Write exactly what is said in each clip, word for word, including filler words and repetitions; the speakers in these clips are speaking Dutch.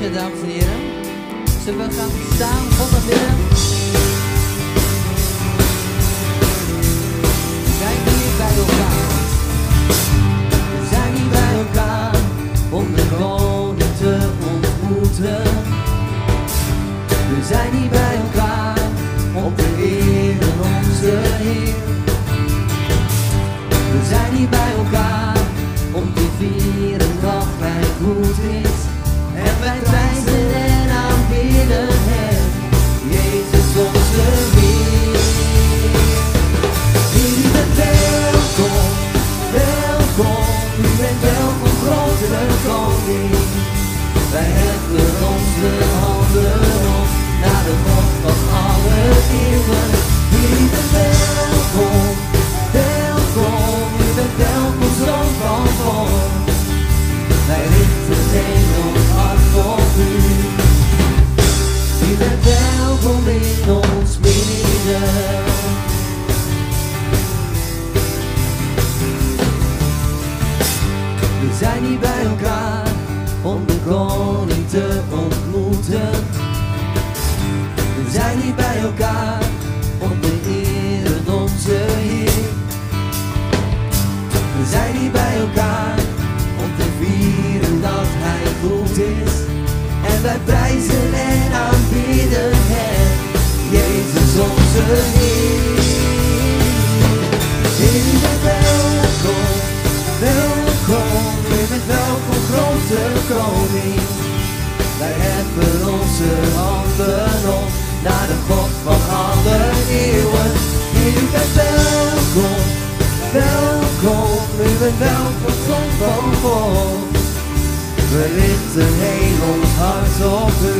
zitten, dames en heren. Zullen we gaan staan, God aanbidden? We zijn hier bij elkaar. We zijn hier bij elkaar om de koning te ontmoeten. We zijn hier bij elkaar om te eren onze Heer. We zijn hier bij elkaar om te vieren dat Hij goed is. En wij prijzen en aanbidden Hem, Jezus onze Heer. Heer, u bent welkom, welkom, u bent welkom, grote koning. Wij heffen onze handen op naar de God van alle eeuwen. Heer, u bent welkom, welkom, u bent welkom, Zoon van God. Wij richten heen ons hart op u. U bent welkom in ons midden. We zijn hier bij elkaar om de koning te ontmoeten. We zijn hier bij elkaar om te eren onze Heer. We zijn hier bij elkaar om te vieren dat Hij goed is. En wij prijzen en aanbidden Hem, Jezus onze Heer. Heer, u bent welkom, welkom, u bent welkom, grote koning. Wij heffen onze handen op naar de God van alle eeuwen. Heer, u bent welkom, welkom, u bent welkom, Zoon van God. We richten heel ons hart op u.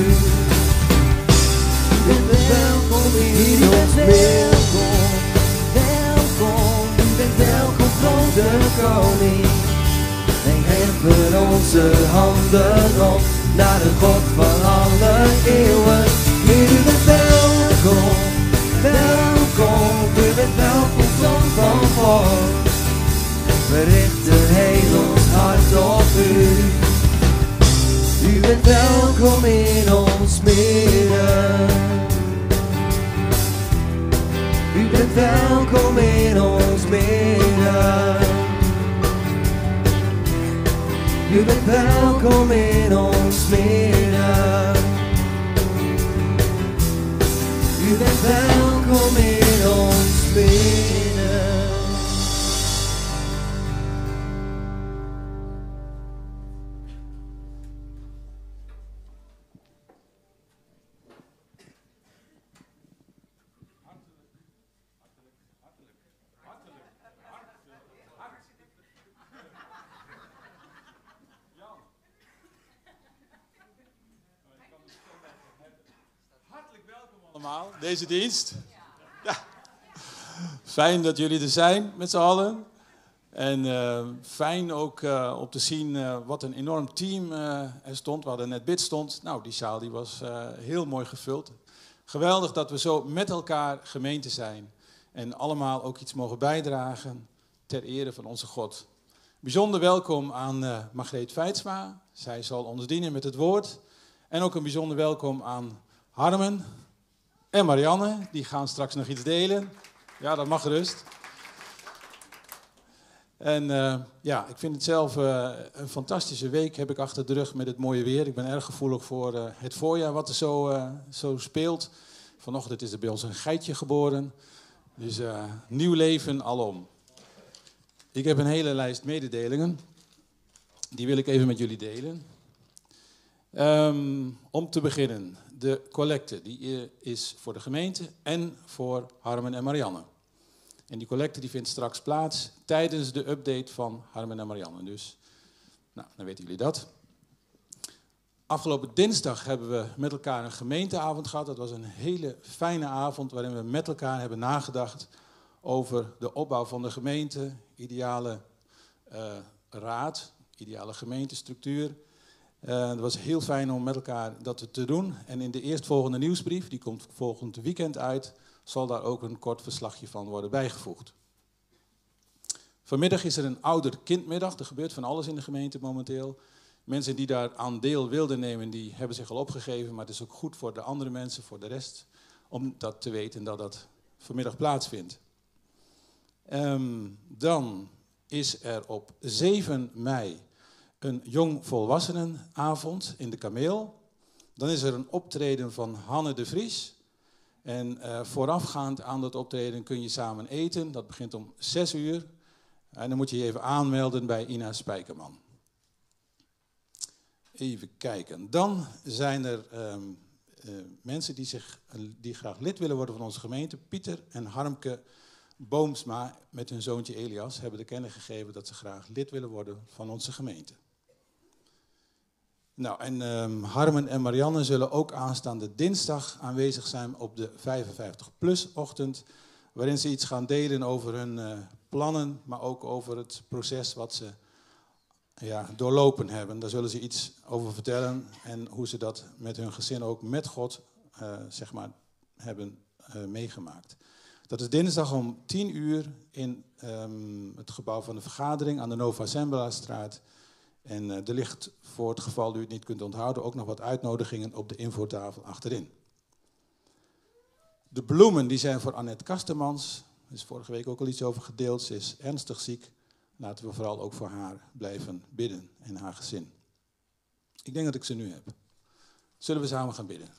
U bent welkom in ons welkom, welkom, u bent welkom, grote koning. Wij heffen onze handen op naar de God van alle eeuwen. Heer, u bent welkom, welkom, u bent welkom, Zoon van God. We richten heel ons hart op u. U bent welkom in ons midden. U bent welkom in ons midden. U bent welkom in ons midden. U bent welkom in ons midden. Allemaal, deze dienst. Ja. Fijn dat jullie er zijn met z'n allen. En uh, fijn ook uh, om te zien uh, wat een enorm team uh, er stond. We hadden net bid stond. Nou, die zaal die was uh, heel mooi gevuld. Geweldig dat we zo met elkaar gemeente zijn. En allemaal ook iets mogen bijdragen ter ere van onze God. Bijzonder welkom aan uh, Margreet Feitsma. Zij zal ons dienen met het woord. En ook een bijzonder welkom aan Harmen en Marianne. Die gaan straks nog iets delen. Ja, dat mag gerust. En uh, ja, ik vind het zelf uh, een fantastische week heb ik achter de rug met het mooie weer. Ik ben erg gevoelig voor uh, het voorjaar wat er zo, uh, zo speelt. Vanochtend is er bij ons een geitje geboren. Dus uh, nieuw leven alom. Ik heb een hele lijst mededelingen. Die wil ik even met jullie delen. Um, om te beginnen, de collecte die is voor de gemeente en voor Harmen en Marianne. En die collecte die vindt straks plaats tijdens de update van Harmen en Marianne. Dus, nou, dan weten jullie dat. Afgelopen dinsdag hebben we met elkaar een gemeenteavond gehad. Dat was een hele fijne avond waarin we met elkaar hebben nagedacht over de opbouw van de gemeente, ideale uh, raad, ideale gemeentestructuur. Uh, het was heel fijn om met elkaar dat te doen. En in de eerstvolgende nieuwsbrief, die komt volgend weekend uit, zal daar ook een kort verslagje van worden bijgevoegd. Vanmiddag is er een ouder-kindmiddag. Er gebeurt van alles in de gemeente momenteel. Mensen die daar aan deel wilden nemen, die hebben zich al opgegeven. Maar het is ook goed voor de andere mensen, voor de rest, om dat te weten dat dat vanmiddag plaatsvindt. Um, dan is er op zeven mei een jongvolwassenenavond in de Kameel. Dan is er een optreden van Hanne de Vries. En uh, voorafgaand aan dat optreden kun je samen eten. Dat begint om zes uur. En dan moet je je even aanmelden bij Ina Spijkerman. Even kijken. Dan zijn er um, uh, mensen die, zich, uh, die graag lid willen worden van onze gemeente. Pieter en Harmke Boomsma met hun zoontje Elias hebben de kennis gegeven dat ze graag lid willen worden van onze gemeente. Nou, en um, Harmen en Marianne zullen ook aanstaande dinsdag aanwezig zijn op de vijfenvijftig plus ochtend, waarin ze iets gaan delen over hun uh, plannen, maar ook over het proces wat ze ja, doorlopen hebben. Daar zullen ze iets over vertellen en hoe ze dat met hun gezin ook met God uh, zeg maar, hebben uh, meegemaakt. Dat is dinsdag om tien uur in um, het gebouw van de vergadering aan de Nova Zembla-straat. En uh, er ligt, voor het geval u het niet kunt onthouden, ook nog wat uitnodigingen op de infotafel achterin. De bloemen die zijn voor Annette Kastemans. Er is vorige week ook al iets over gedeeld. Ze is ernstig ziek. Laten we vooral ook voor haar blijven bidden en haar gezin. Ik denk dat ik ze nu heb. Zullen we samen gaan bidden?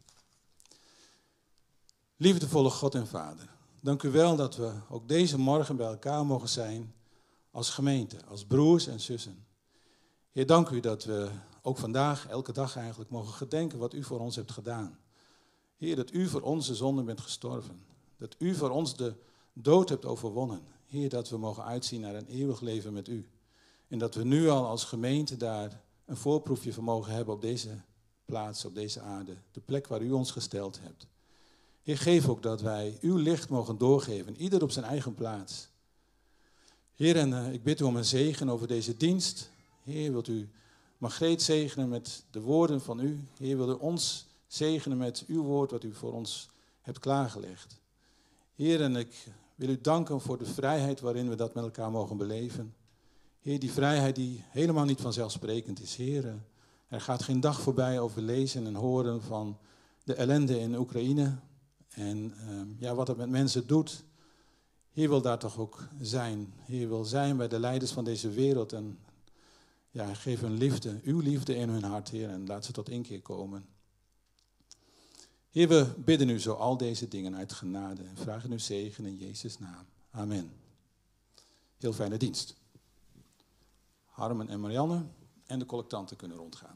Liefdevolle God en Vader, dank u wel dat we ook deze morgen bij elkaar mogen zijn als gemeente, als broers en zussen. Heer, dank u dat we ook vandaag, elke dag eigenlijk, mogen gedenken wat u voor ons hebt gedaan. Heer, dat u voor onze zonden bent gestorven. Dat u voor ons de dood hebt overwonnen. Heer, dat we mogen uitzien naar een eeuwig leven met u. En dat we nu al als gemeente daar een voorproefje van mogen hebben op deze plaats, op deze aarde. De plek waar u ons gesteld hebt. Heer, geef ook dat wij uw licht mogen doorgeven, ieder op zijn eigen plaats. Heer, en uh, ik bid u om een zegen over deze dienst. Heer, wilt u Margreet zegenen met de woorden van u. Heer, wilt u ons zegenen met uw woord wat u voor ons hebt klaargelegd. Heer, en ik wil u danken voor de vrijheid waarin we dat met elkaar mogen beleven. Heer, die vrijheid die helemaal niet vanzelfsprekend is. Heer, er gaat geen dag voorbij over lezen en horen van de ellende in Oekraïne. En uh, ja, wat het met mensen doet. Heer, wil daar toch ook zijn. Heer, wil zijn bij de leiders van deze wereld. En ja, geef hun liefde, uw liefde in hun hart, Heer. En laat ze tot inkeer komen. Heer, we bidden u zo al deze dingen uit genade. En vragen uw zegen in Jezus' naam. Amen. Heel fijne dienst. Harmen en Marianne en de collectanten kunnen rondgaan.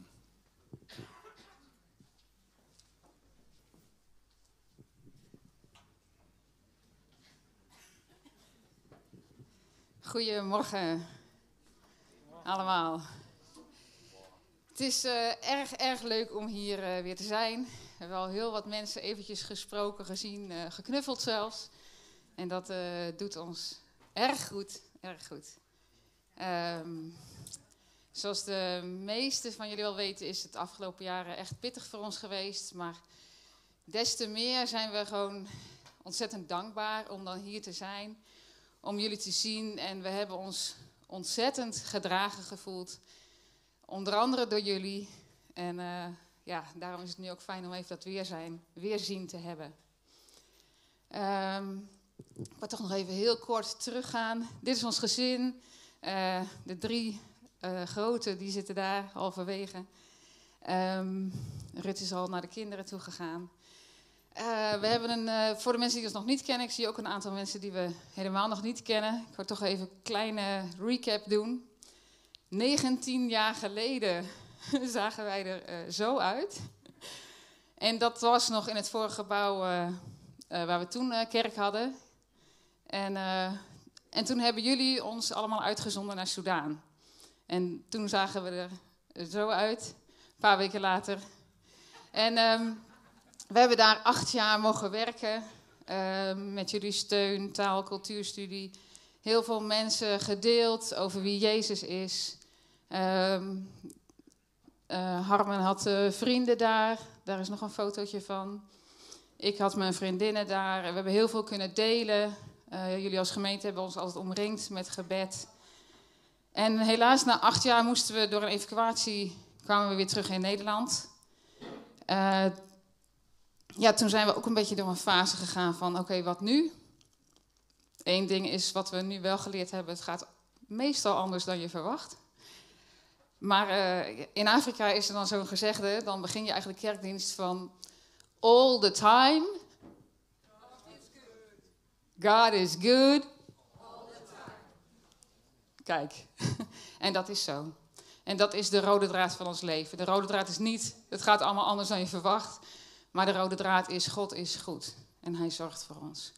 Goedemorgen allemaal. Het is uh, erg, erg leuk om hier uh, weer te zijn. We hebben al heel wat mensen eventjes gesproken, gezien, uh, geknuffeld zelfs. En dat uh, doet ons erg goed, erg goed. Um, zoals de meesten van jullie wel weten is het afgelopen jaren echt pittig voor ons geweest. Maar des te meer zijn we gewoon ontzettend dankbaar om dan hier te zijn. Om jullie te zien en we hebben ons ontzettend gedragen gevoeld. Onder andere door jullie. En uh, ja, daarom is het nu ook fijn om even dat weerzijn, weerzien te hebben. Um, ik wil toch nog even heel kort teruggaan. Dit is ons gezin. Uh, de drie uh, grote, die zitten daar halverwege. Um, Rut is al naar de kinderen toe gegaan. Uh, we hebben een, uh, voor de mensen die ons nog niet kennen, ik zie ook een aantal mensen die we helemaal nog niet kennen. Ik wil toch even een kleine recap doen. negentien jaar geleden zagen wij er uh, zo uit. En dat was nog in het vorige gebouw uh, uh, waar we toen uh, kerk hadden. En, uh, en toen hebben jullie ons allemaal uitgezonden naar Soudaan. En toen zagen we er zo uit, een paar weken later. En um, we hebben daar acht jaar mogen werken, uh, met jullie steun, taal, cultuurstudie. Heel veel mensen gedeeld over wie Jezus is. Um, uh, Harmen had uh, vrienden daar, daar is nog een fotootje van. Ik had mijn vriendinnen daar en we hebben heel veel kunnen delen. Uh, jullie als gemeente hebben ons altijd omringd met gebed. En helaas, na acht jaar moesten we door een evacuatie, kwamen we weer terug in Nederland. Uh, ja, toen zijn we ook een beetje door een fase gegaan van, oké, okay, wat nu? Eén ding is wat we nu wel geleerd hebben, het gaat meestal anders dan je verwacht. Maar uh, in Afrika is er dan zo'n gezegde, dan begin je eigenlijk kerkdienst van all the time. God is good. Kijk, en dat is zo. En dat is de rode draad van ons leven. De rode draad is niet, het gaat allemaal anders dan je verwacht. Maar de rode draad is, God is goed. En hij zorgt voor ons.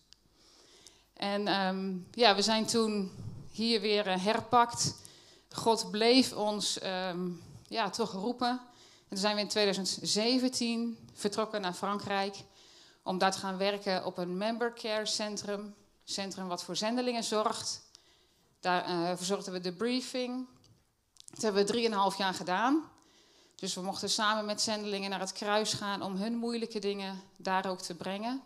En um, ja, we zijn toen hier weer uh, herpakt. God bleef ons um, ja, toch roepen. En toen zijn we in twintig zeventien vertrokken naar Frankrijk. Om daar te gaan werken op een member care centrum. Centrum wat voor zendelingen zorgt. Daar uh, verzorgden we de briefing. Dat hebben we drieënhalf jaar gedaan. Dus we mochten samen met zendelingen naar het kruis gaan om hun moeilijke dingen daar ook te brengen.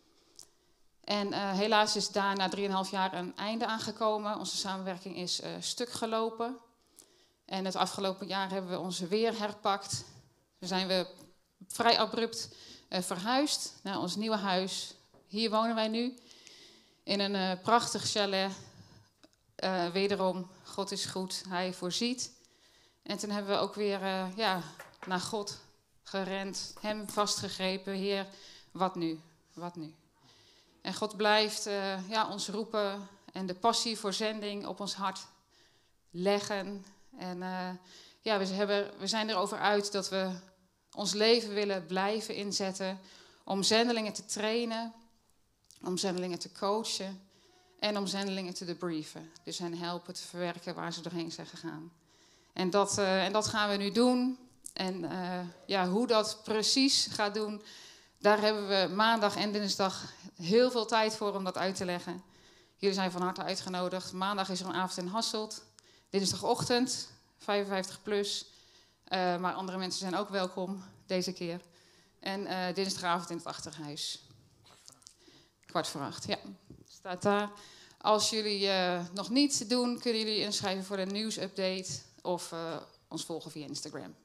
En uh, helaas is daar na drieënhalf jaar een einde aangekomen. Onze samenwerking is uh, stuk gelopen. En het afgelopen jaar hebben we ons weer herpakt. Toen zijn we vrij abrupt uh, verhuisd naar ons nieuwe huis. Hier wonen wij nu in een uh, prachtig chalet. Uh, wederom, God is goed, hij voorziet. En toen hebben we ook weer uh, ja, naar God gerend, hem vastgegrepen. Heer, wat nu? Wat nu? En God blijft uh, ja, ons roepen en de passie voor zending op ons hart leggen. En uh, ja, we, hebben, we zijn erover uit dat we ons leven willen blijven inzetten om zendelingen te trainen, om zendelingen te coachen en om zendelingen te debriefen. Dus hen helpen te verwerken waar ze doorheen zijn gegaan. En dat, uh, en dat gaan we nu doen. En uh, ja, hoe dat precies gaat doen, daar hebben we maandag en dinsdag heel veel tijd voor om dat uit te leggen. Jullie zijn van harte uitgenodigd. Maandag is er een avond in Hasselt. Dinsdagochtend, vijfenvijftig plus. Uh, maar andere mensen zijn ook welkom deze keer. En uh, dinsdagavond in het Achterhuis. Kwart voor acht, ja. Staat daar. Als jullie uh, nog niet doen, kunnen jullie inschrijven voor de nieuwsupdate of uh, ons volgen via Instagram.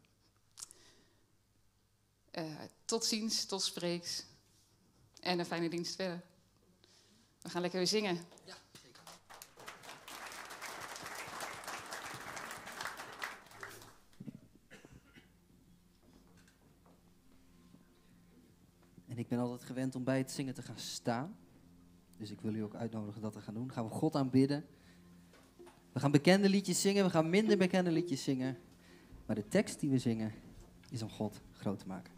Uh, tot ziens, tot spreeks. En een fijne dienst verder. We gaan lekker weer zingen. Ja, zeker. En ik ben altijd gewend om bij het zingen te gaan staan. Dus ik wil u ook uitnodigen dat te gaan doen. Gaan we God aanbidden. We gaan bekende liedjes zingen, we gaan minder bekende liedjes zingen. Maar de tekst die we zingen is om God groot te maken.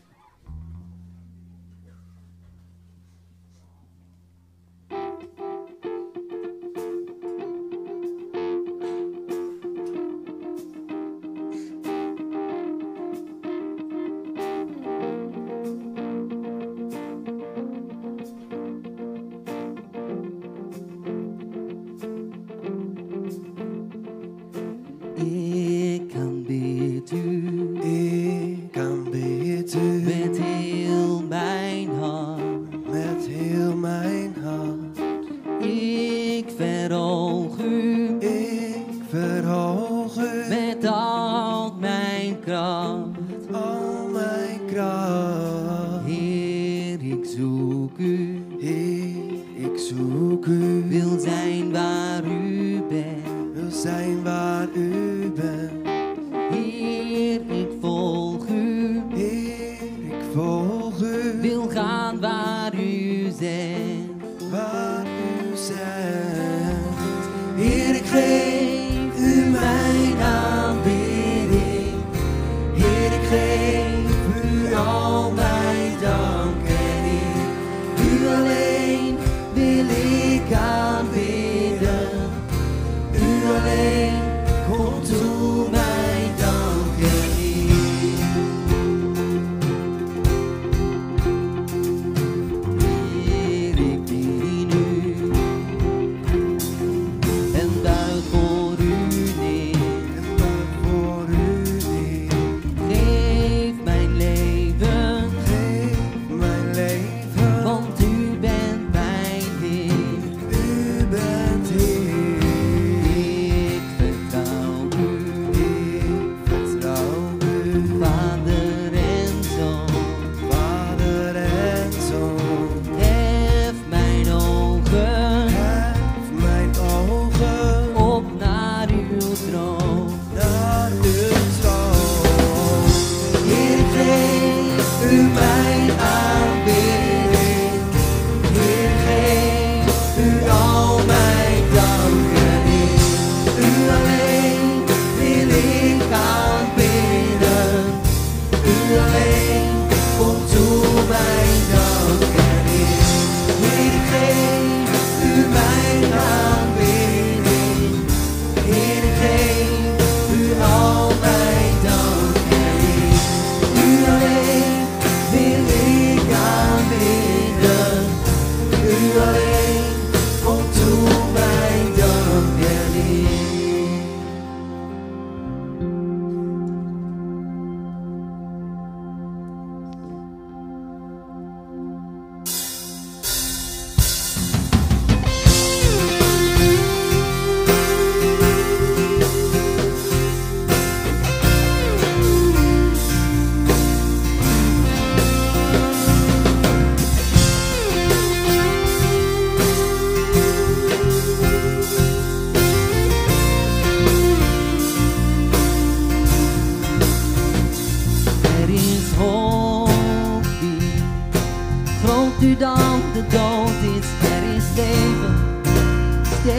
Ik aanbid u, ik aanbid u met heel mijn hart, met heel mijn hart. Ik verhoog u, ik verhoog u met al mijn kracht, al mijn kracht. Heer, ik zoek u, Heer, ik zoek u, wil zijn waar u bent, wil zijn waar u bent. Heer, ik volg u, Heer, ik volg u, wil gaan waar u zegt, waar u zegt. Heer, ik geef u mijn aanbidding, Heer, ik geef u al mijn dank en eer. U alleen wil ik aanbidden, u alleen komt toe mijn dank en eer. Heer, ik dien u en buig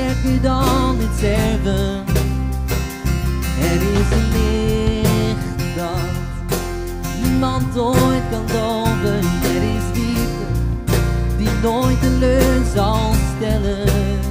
sterker dan het sterven. Er is een licht dat niemand ooit kan doven. Er is liefde die nooit teleur zal stellen.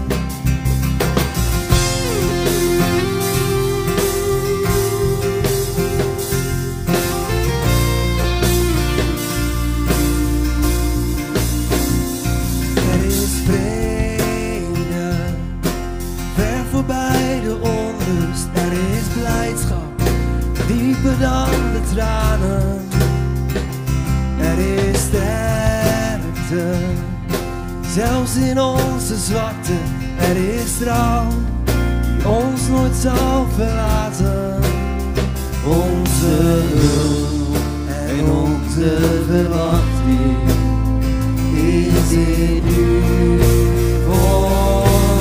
Er is vrede, ver voorbij de onrust. Er is blijdschap, dieper dan de tranen. Er is sterkte, zelfs in onze zwakte. Er is trouw, die ons nooit zal verlaten. Onze hulp en onze verwachting is in u voor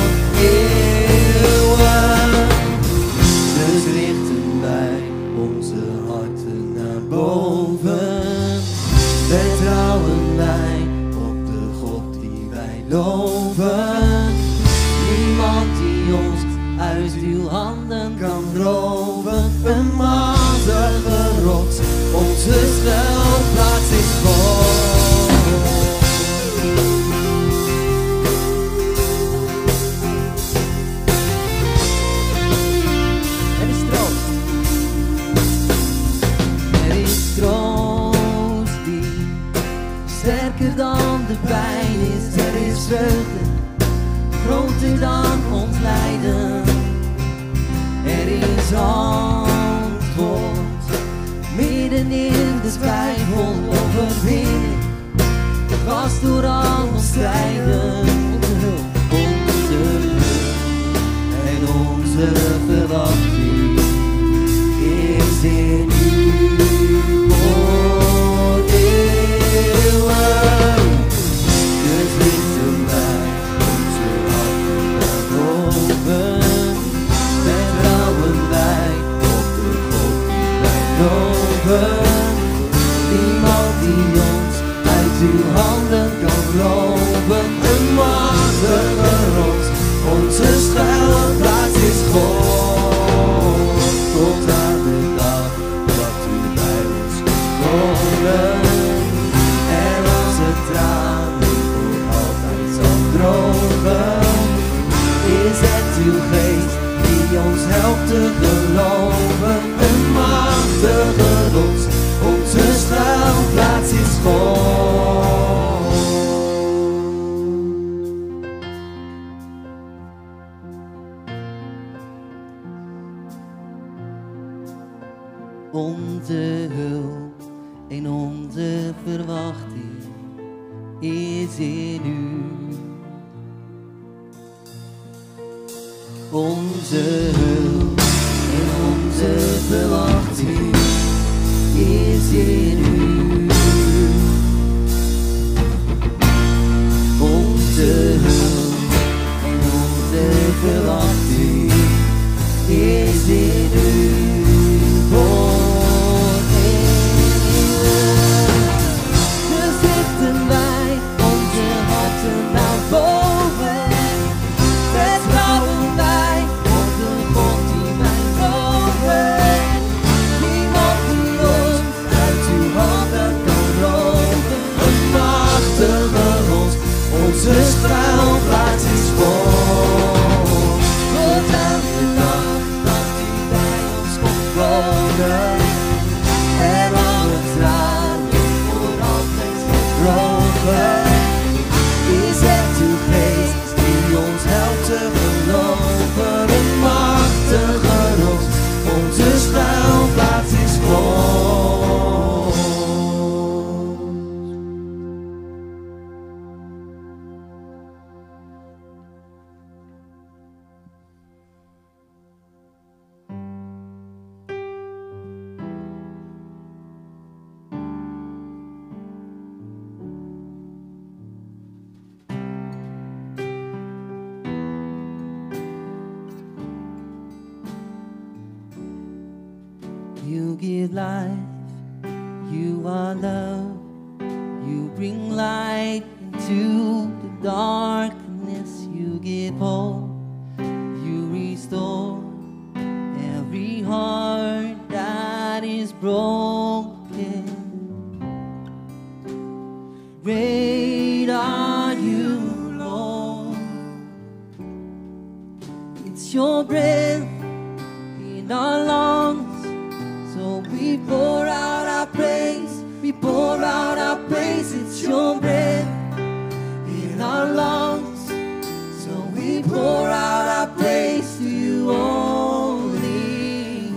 eeuwen. Dus richten wij onze harten naar boven. Vertrouwen wij op de God die wij loven. Niemand die ons uit uw handen kan roven. Een machtige rots, onze schuilplaats is God. Er is troost. Er is troost die sterker dan de pijn is. Er is vreugde, groter dan ons lijden. Er is antwoord, midden in de twijfel. Overwinning, dwars door al ons strijden. Onze hulp, onze hulp en onze verwachting is in u voor eeuwen. Dus richten wij onze harten naar boven. Vertrouwen wij op de God die wij loven. Niemand die ons uit uw handen kan loven. Een machtige rots, onze schuilplaats is God. Tot aan de dag dat u bij ons kunt wonen. En onze tranen voor altijd zal drogen. Is het uw geest die ons helpt te geloven. Een machtige rots, onze schuilplaats is God. Onze hulp en onze verwachting is in u. Onze hulp en onze verwachting is in u. Onze hulp en onze verwachting is in u. Voor eeuwen. Dus richten wij onze harten naar boven. Vertrouwen wij op de God die wij loven. Niemand die ons uit uw handen kan roven. Een machtige rots, onze schuilplaats is God. Tot aan de dag dat u bij ons komt wonen. En alle tranen voor altijd drogen. Is het uw geest die ons helpt te geloven. Een machtige rots, onze schuilplaats is God. You give life, you are love, you bring light into the darkness, you give hope It's your breath in our lungs, so we pour out our praise, we pour out our praise. It's your breath in our lungs, so we pour out our praise to you only.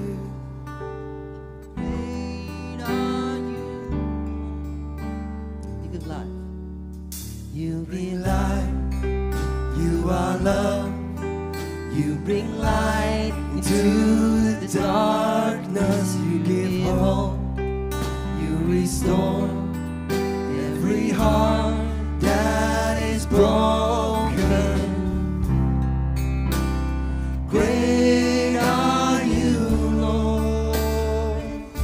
Great are you. Think of life. You be light, you are love. You bring light into the darkness. You give hope, you restore every heart that is broken. Great are you, Lord.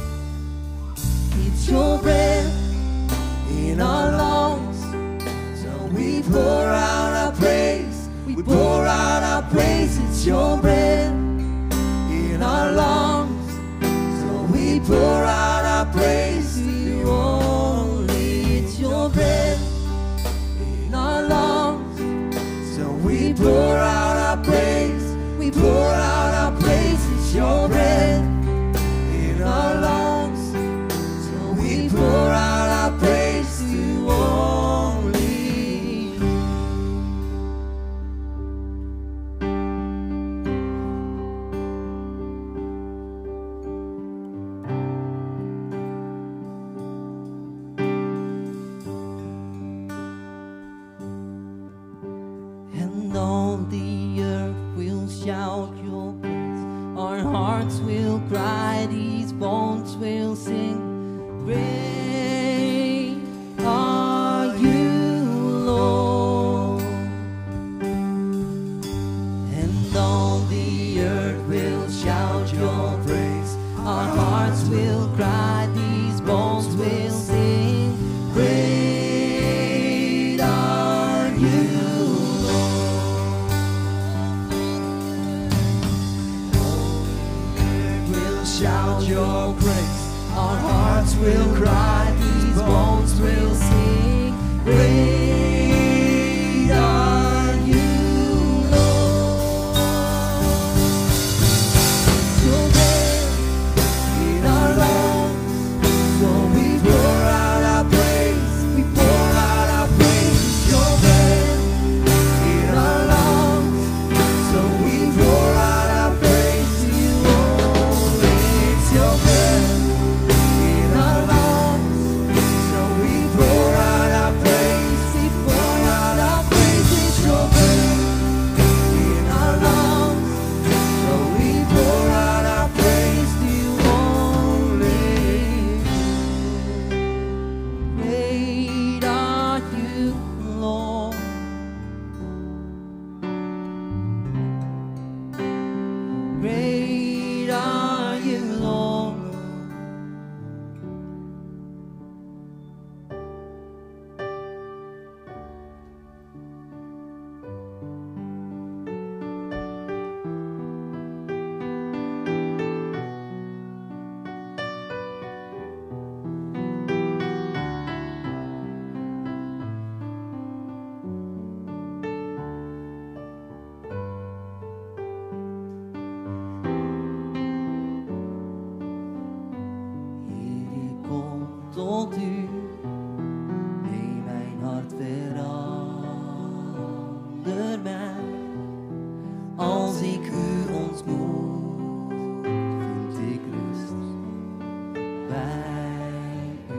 It's your breath in our lungs, so we pour out our praise, we pour out our praise. It's your breath in our lungs, so we pour out our praise to you only. It's your breath in our lungs, so we pour out our praise, we pour out our praise. It's your breath in our lungs, so we pour out our praise to you only. And all the earth will shout your praise. Our hearts will cry, these bones will sing. Great are you, Lord. And all the earth will shout your praise. Our hearts will cry, these bones will sing. Great are you, shout your praise. Our hearts will cry, these bones will sing. Great are you, Lord. Your breath in our lungs, so we pour out our praise, we pour out our praise. Your breath in our lungs, so we pour out our praise to you only. It's your breath in our lungs, so we pour out our praise, we pour out our praise. It's your breath in our lungs, so we pour out our praise to you only. Great are you, Lord. Great are you, Lord. Heer, ik kom tot u. Nee, mijn hart verander mij. Als ik u ontmoet, vind ik rust bij u.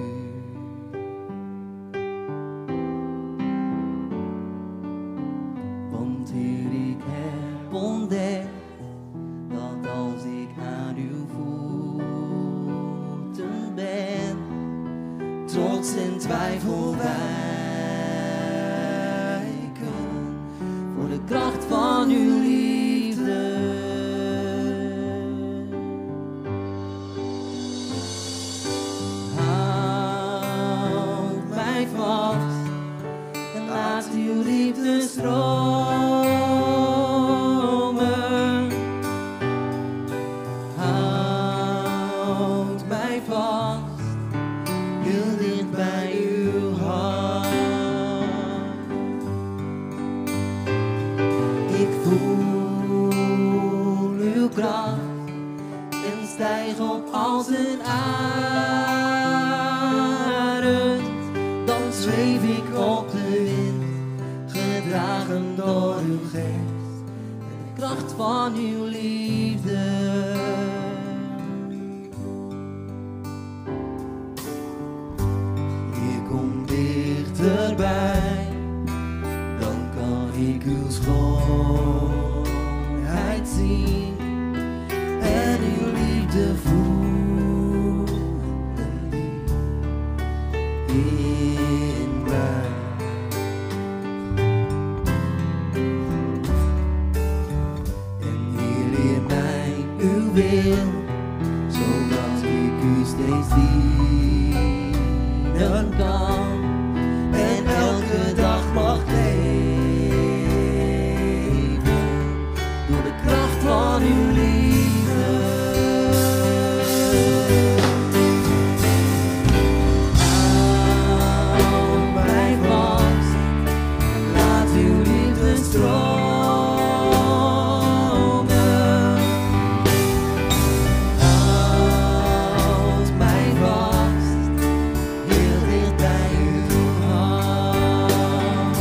Want Heer, ik heb ontdekt dat als ik aan uw voeten ben, trots en twijfel wijken voor de kracht van uw liefde. Houd mij vast en laat uw liefde stromen. Houd mij vast, heel dicht bij uw hart. stijg op als een arend. Dan zweef ik op de wind, gedragen door uw geest en de kracht van uw liefde. Je komt dichterbij, dan kan ik uw schoonheid zien en uw liefde voelen in mij. En hier leer mij uw wil, zodat ik u steeds dienen kan en elke dag mag leven door de kracht van uw liefde. Houd mij vast, laat uw liefde stromen. Houd mij vast, heel dicht bij uw hart.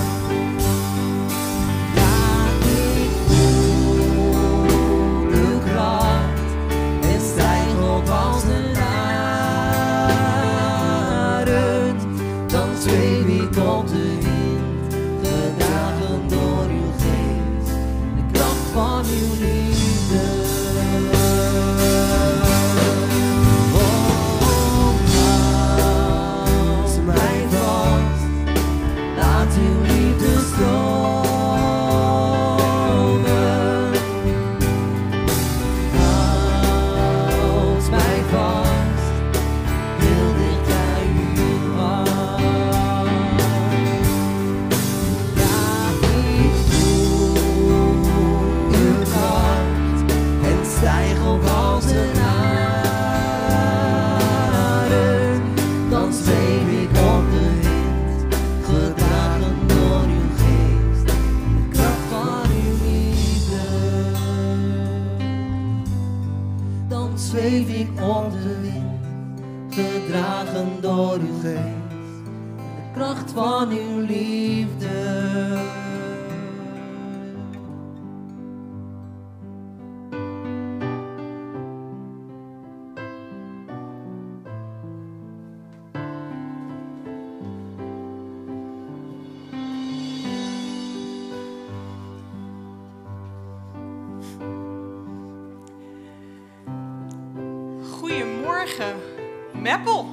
Laat ik voelen uw kracht en stijg op als een arend. Dan zweef ik op de wind, gedragen door uw geest, de kracht van uw liefde. Oh, houd mij vast, laat uw liefde stromen. Houd mij vast, heel dicht bij uw hart. Laat ik voelen uw kracht en stijg op als een arend. Dan zweef ik op de wind, gedragen door uw geest, de kracht van uw liefde. Dan zweef ik op de wind, gedragen door uw geest, de kracht van uw liefde. Goedemorgen, Meppel.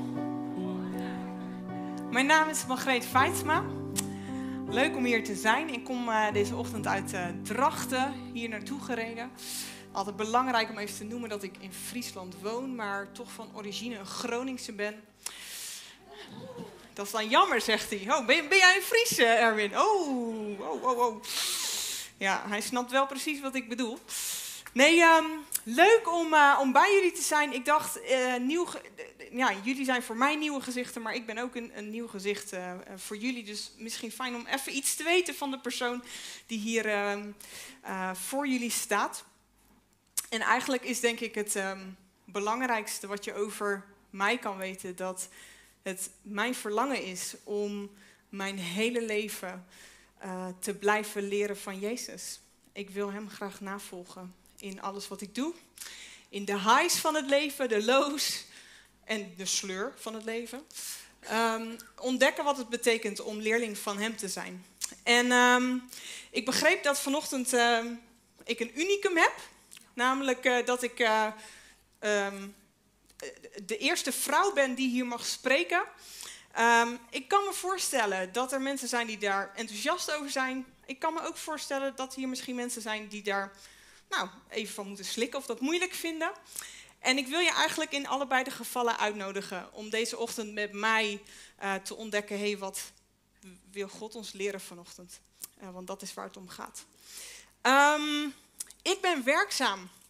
Mijn naam is Margreet Feitsma. Leuk om hier te zijn. Ik kom uh, deze ochtend uit uh, Drachten hier naartoe gereden. Altijd belangrijk om even te noemen dat ik in Friesland woon, maar toch van origine een Groningse ben. Dat is dan jammer, zegt hij. Oh, ben, ben jij een Fries, uh, Erwin? Oh, oh, oh, oh. Ja, hij snapt wel precies wat ik bedoel. Nee, um, leuk om, uh, om bij jullie te zijn. Ik dacht, uh, nieuw, ja, jullie zijn voor mij nieuwe gezichten, maar ik ben ook een, een nieuw gezicht uh, voor jullie. Dus misschien fijn om even iets te weten van de persoon die hier uh, uh, voor jullie staat. En eigenlijk is denk ik het um, belangrijkste wat je over mij kan weten, dat het mijn verlangen is om mijn hele leven uh, te blijven leren van Jezus. Ik wil hem graag navolgen in alles wat ik doe. In de highs van het leven, de lows en de sleur van het leven. Um, ontdekken wat het betekent om leerling van hem te zijn. En um, ik begreep dat vanochtend uh, ik een unicum heb. Namelijk uh, dat ik uh, um, de eerste vrouw ben die hier mag spreken. Um, ik kan me voorstellen dat er mensen zijn die daar enthousiast over zijn. Ik kan me ook voorstellen dat hier misschien mensen zijn die daar nou, even van moeten slikken of dat moeilijk vinden. En ik wil je eigenlijk in allebei de gevallen uitnodigen om deze ochtend met mij uh, te ontdekken, hé, hey, wat wil God ons leren vanochtend? Uh, want dat is waar het om gaat. Um, ik ben werkzaam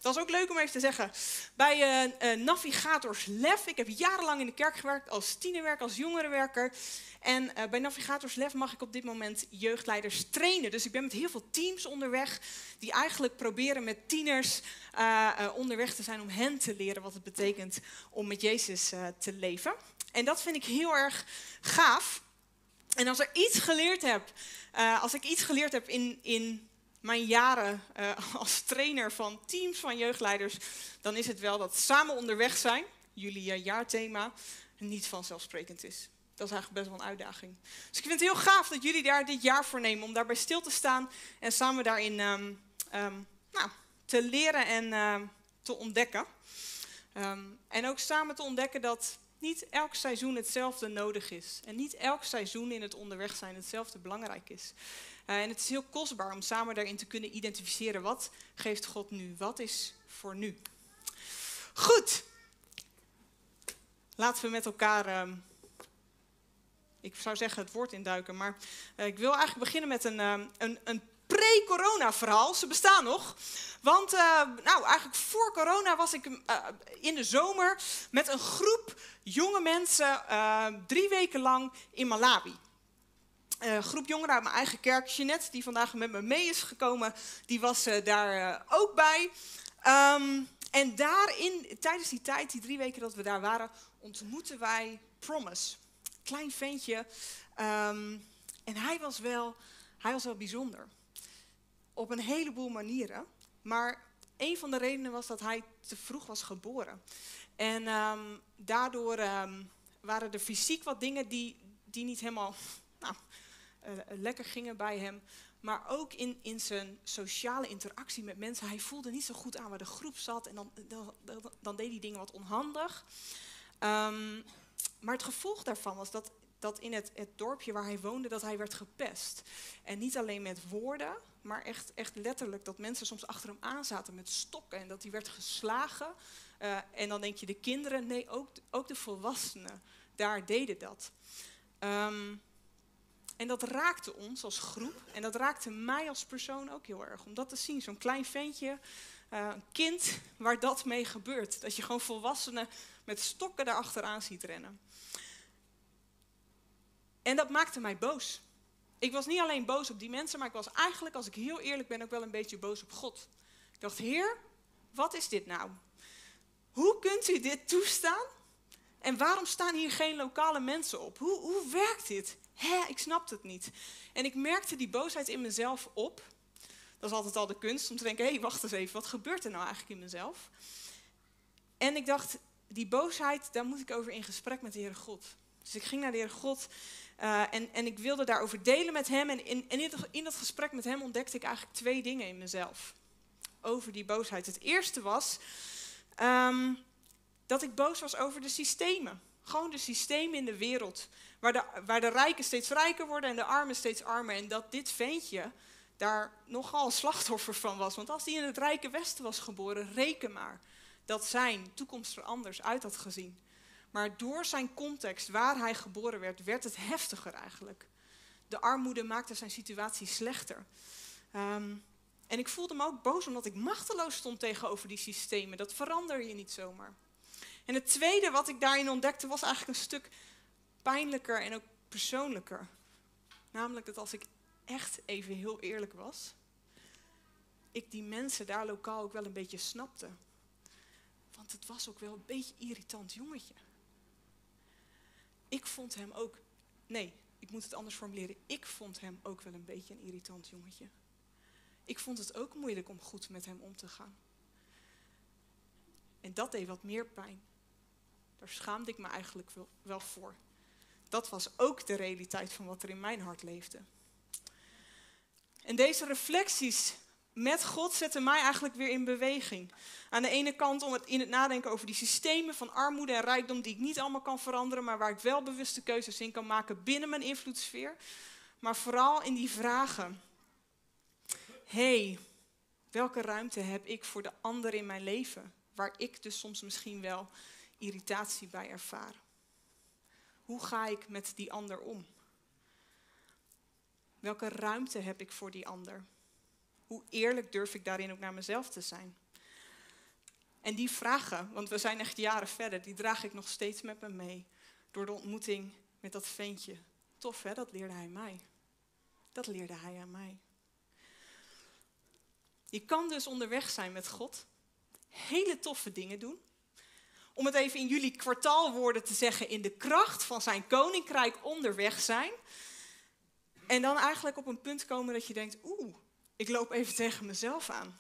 Dat is ook leuk om even te zeggen. Bij uh, uh, Navigators Lef, ik heb jarenlang in de kerk gewerkt als tienerwerker, als jongerenwerker. En uh, bij Navigators Lef mag ik op dit moment jeugdleiders trainen. Dus ik ben met heel veel teams onderweg die eigenlijk proberen met tieners uh, uh, onderweg te zijn om hen te leren wat het betekent om met Jezus uh, te leven. En dat vind ik heel erg gaaf. En als, er iets geleerd heb, uh, als ik iets geleerd heb in... in mijn jaren uh, als trainer van teams van jeugdleiders, dan is het wel dat samen onderweg zijn, jullie uh, jaarthema, niet vanzelfsprekend is. Dat is eigenlijk best wel een uitdaging. Dus ik vind het heel gaaf dat jullie daar dit jaar voor nemen om daarbij stil te staan en samen daarin um, um, nou, te leren en uh, te ontdekken. Um, en ook samen te ontdekken dat niet elk seizoen hetzelfde nodig is. En niet elk seizoen in het onderweg zijn hetzelfde belangrijk is. Uh, en het is heel kostbaar om samen daarin te kunnen identificeren. Wat geeft God nu? Wat is voor nu? Goed. Laten we met elkaar, uh, ik zou zeggen het woord induiken. Maar uh, ik wil eigenlijk beginnen met een, uh, een, een pre-corona verhaal. Ze bestaan nog. Want uh, nou, eigenlijk voor corona was ik uh, in de zomer met een groep jonge mensen uh, drie weken lang in Malawi. Een uh, groep jongeren uit mijn eigen kerk, Jeanette, die vandaag met me mee is gekomen, die was uh, daar uh, ook bij. Um, en daarin, tijdens die tijd, die drie weken dat we daar waren, ontmoetten wij Promise. Klein ventje. Um, en hij was, wel, hij was wel bijzonder. Op een heleboel manieren. Maar een van de redenen was dat hij te vroeg was geboren. En um, daardoor um, waren er fysiek wat dingen die, die niet helemaal... Nou, Uh, lekker gingen bij hem, maar ook in, in zijn sociale interactie met mensen. Hij voelde niet zo goed aan waar de groep zat en dan, dan, dan, dan deed hij dingen wat onhandig. Um, maar het gevolg daarvan was dat, dat in het, het dorpje waar hij woonde, dat hij werd gepest. En niet alleen met woorden, maar echt, echt letterlijk dat mensen soms achter hem aan zaten met stokken en dat hij werd geslagen. Uh, en dan denk je de kinderen, nee, ook, ook de volwassenen, daar deden dat. Um, En dat raakte ons als groep en dat raakte mij als persoon ook heel erg. Om dat te zien, zo'n klein ventje, uh, een kind waar dat mee gebeurt. Dat je gewoon volwassenen met stokken daarachteraan ziet rennen. En dat maakte mij boos. Ik was niet alleen boos op die mensen, maar ik was eigenlijk, als ik heel eerlijk ben, ook wel een beetje boos op God. Ik dacht, Heer, wat is dit nou? Hoe kunt u dit toestaan? En waarom staan hier geen lokale mensen op? Hoe, hoe werkt dit? Hé, ik snapte het niet. En ik merkte die boosheid in mezelf op. Dat is altijd al de kunst om te denken, hé, hey, wacht eens even, wat gebeurt er nou eigenlijk in mezelf? En ik dacht, die boosheid, daar moet ik over in gesprek met de Heere God. Dus ik ging naar de Heere God uh, en, en ik wilde daarover delen met hem. En in, en in, dat, in dat gesprek met hem ontdekte ik eigenlijk twee dingen in mezelf. Over die boosheid. Het eerste was um, dat ik boos was over de systemen. Gewoon de systemen in de wereld. Waar de, waar de rijken steeds rijker worden en de armen steeds armer. En dat dit ventje daar nogal een slachtoffer van was. Want als hij in het rijke Westen was geboren, reken maar dat zijn toekomst er anders uit had gezien. Maar door zijn context, waar hij geboren werd, werd het heftiger eigenlijk. De armoede maakte zijn situatie slechter. Um, en ik voelde me ook boos omdat ik machteloos stond tegenover die systemen. Dat verander je niet zomaar. En het tweede wat ik daarin ontdekte was eigenlijk een stuk pijnlijker en ook persoonlijker. Namelijk dat als ik echt even heel eerlijk was, ik die mensen daar lokaal ook wel een beetje snapte. Want het was ook wel een beetje een irritant jongetje. Ik vond hem ook, nee, ik moet het anders formuleren. Ik vond hem ook wel een beetje een irritant jongetje. Ik vond het ook moeilijk om goed met hem om te gaan. En dat deed wat meer pijn. Daar schaamde ik me eigenlijk wel, wel voor. Dat was ook de realiteit van wat er in mijn hart leefde. En deze reflecties met God zetten mij eigenlijk weer in beweging. Aan de ene kant om het in het nadenken over die systemen van armoede en rijkdom die ik niet allemaal kan veranderen, maar waar ik wel bewuste keuzes in kan maken binnen mijn invloedssfeer. Maar vooral in die vragen. Hé, hey, welke ruimte heb ik voor de ander in mijn leven? Waar ik dus soms misschien wel irritatie bij ervaar. Hoe ga ik met die ander om? Welke ruimte heb ik voor die ander? Hoe eerlijk durf ik daarin ook naar mezelf te zijn? En die vragen, want we zijn echt jaren verder, die draag ik nog steeds met me mee. Door de ontmoeting met dat ventje. Tof hè, dat leerde hij mij. Dat leerde hij aan mij. Je kan dus onderweg zijn met God. Hele toffe dingen doen. Om het even in jullie kwartaalwoorden te zeggen, in de kracht van zijn koninkrijk onderweg zijn. En dan eigenlijk op een punt komen dat je denkt, oeh, ik loop even tegen mezelf aan.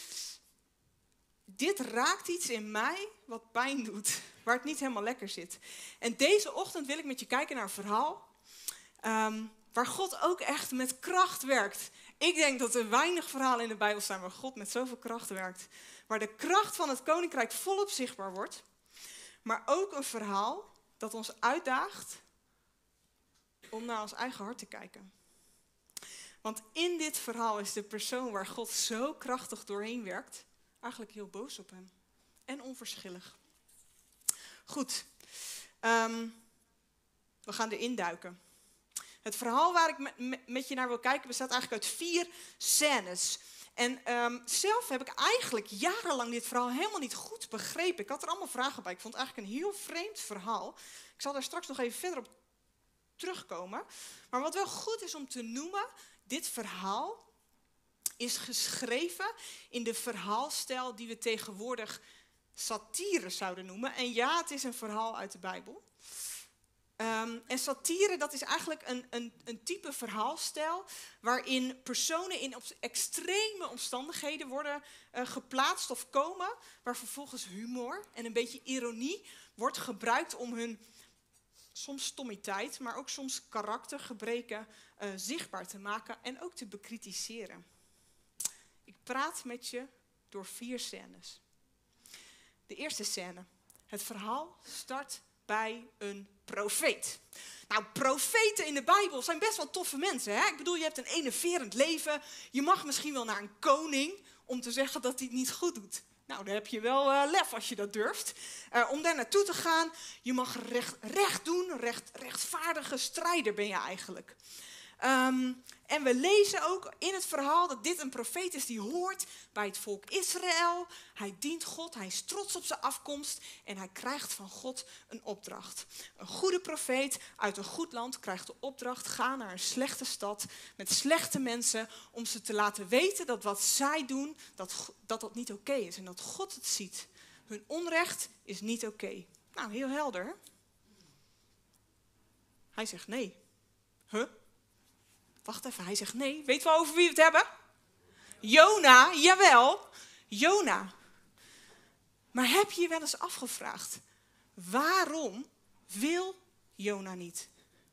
Dit raakt iets in mij wat pijn doet, waar het niet helemaal lekker zit. En deze ochtend wil ik met je kijken naar een verhaal um, waar God ook echt met kracht werkt. Ik denk dat er weinig verhalen in de Bijbel staan waar God met zoveel kracht werkt. Waar de kracht van het koninkrijk volop zichtbaar wordt. Maar ook een verhaal dat ons uitdaagt om naar ons eigen hart te kijken. Want in dit verhaal is de persoon waar God zo krachtig doorheen werkt, eigenlijk heel boos op hem. En onverschillig. Goed, um, we gaan erin duiken. Het verhaal waar ik met, met je naar wil kijken bestaat eigenlijk uit vier scènes. En um, zelf heb ik eigenlijk jarenlang dit verhaal helemaal niet goed begrepen. Ik had er allemaal vragen bij. Ik vond het eigenlijk een heel vreemd verhaal. Ik zal daar straks nog even verder op terugkomen. Maar wat wel goed is om te noemen, dit verhaal is geschreven in de verhaalstijl die we tegenwoordig satire zouden noemen. En ja, het is een verhaal uit de Bijbel. Um, en satire, dat is eigenlijk een, een, een type verhaalstijl waarin personen in op extreme omstandigheden worden uh, geplaatst of komen, waar vervolgens humor en een beetje ironie wordt gebruikt om hun soms stommiteit, maar ook soms karaktergebreken uh, zichtbaar te maken en ook te bekritiseren. Ik praat met je door vier scènes. De eerste scène. Het verhaal start bij een profeet. Nou, profeten in de Bijbel zijn best wel toffe mensen. Hè? Ik bedoel, je hebt een enerverend leven. Je mag misschien wel naar een koning om te zeggen dat hij het niet goed doet. Nou, dan heb je wel uh, lef als je dat durft. Uh, om daar naartoe te gaan. Je mag recht, recht doen. Recht, rechtvaardige strijder ben je eigenlijk. Um, en we lezen ook in het verhaal dat dit een profeet is die hoort bij het volk Israël. Hij dient God, hij is trots op zijn afkomst en hij krijgt van God een opdracht. Een goede profeet uit een goed land krijgt de opdracht: ga naar een slechte stad met slechte mensen om ze te laten weten dat wat zij doen, dat dat, dat niet oké is en dat God het ziet. Hun onrecht is niet oké. Nou, heel helder. Hij zegt nee. Huh? Wacht even, hij zegt nee. Weet wel over wie we het hebben? Jona, jawel. Jona. Maar heb je je wel eens afgevraagd, waarom wil Jona niet?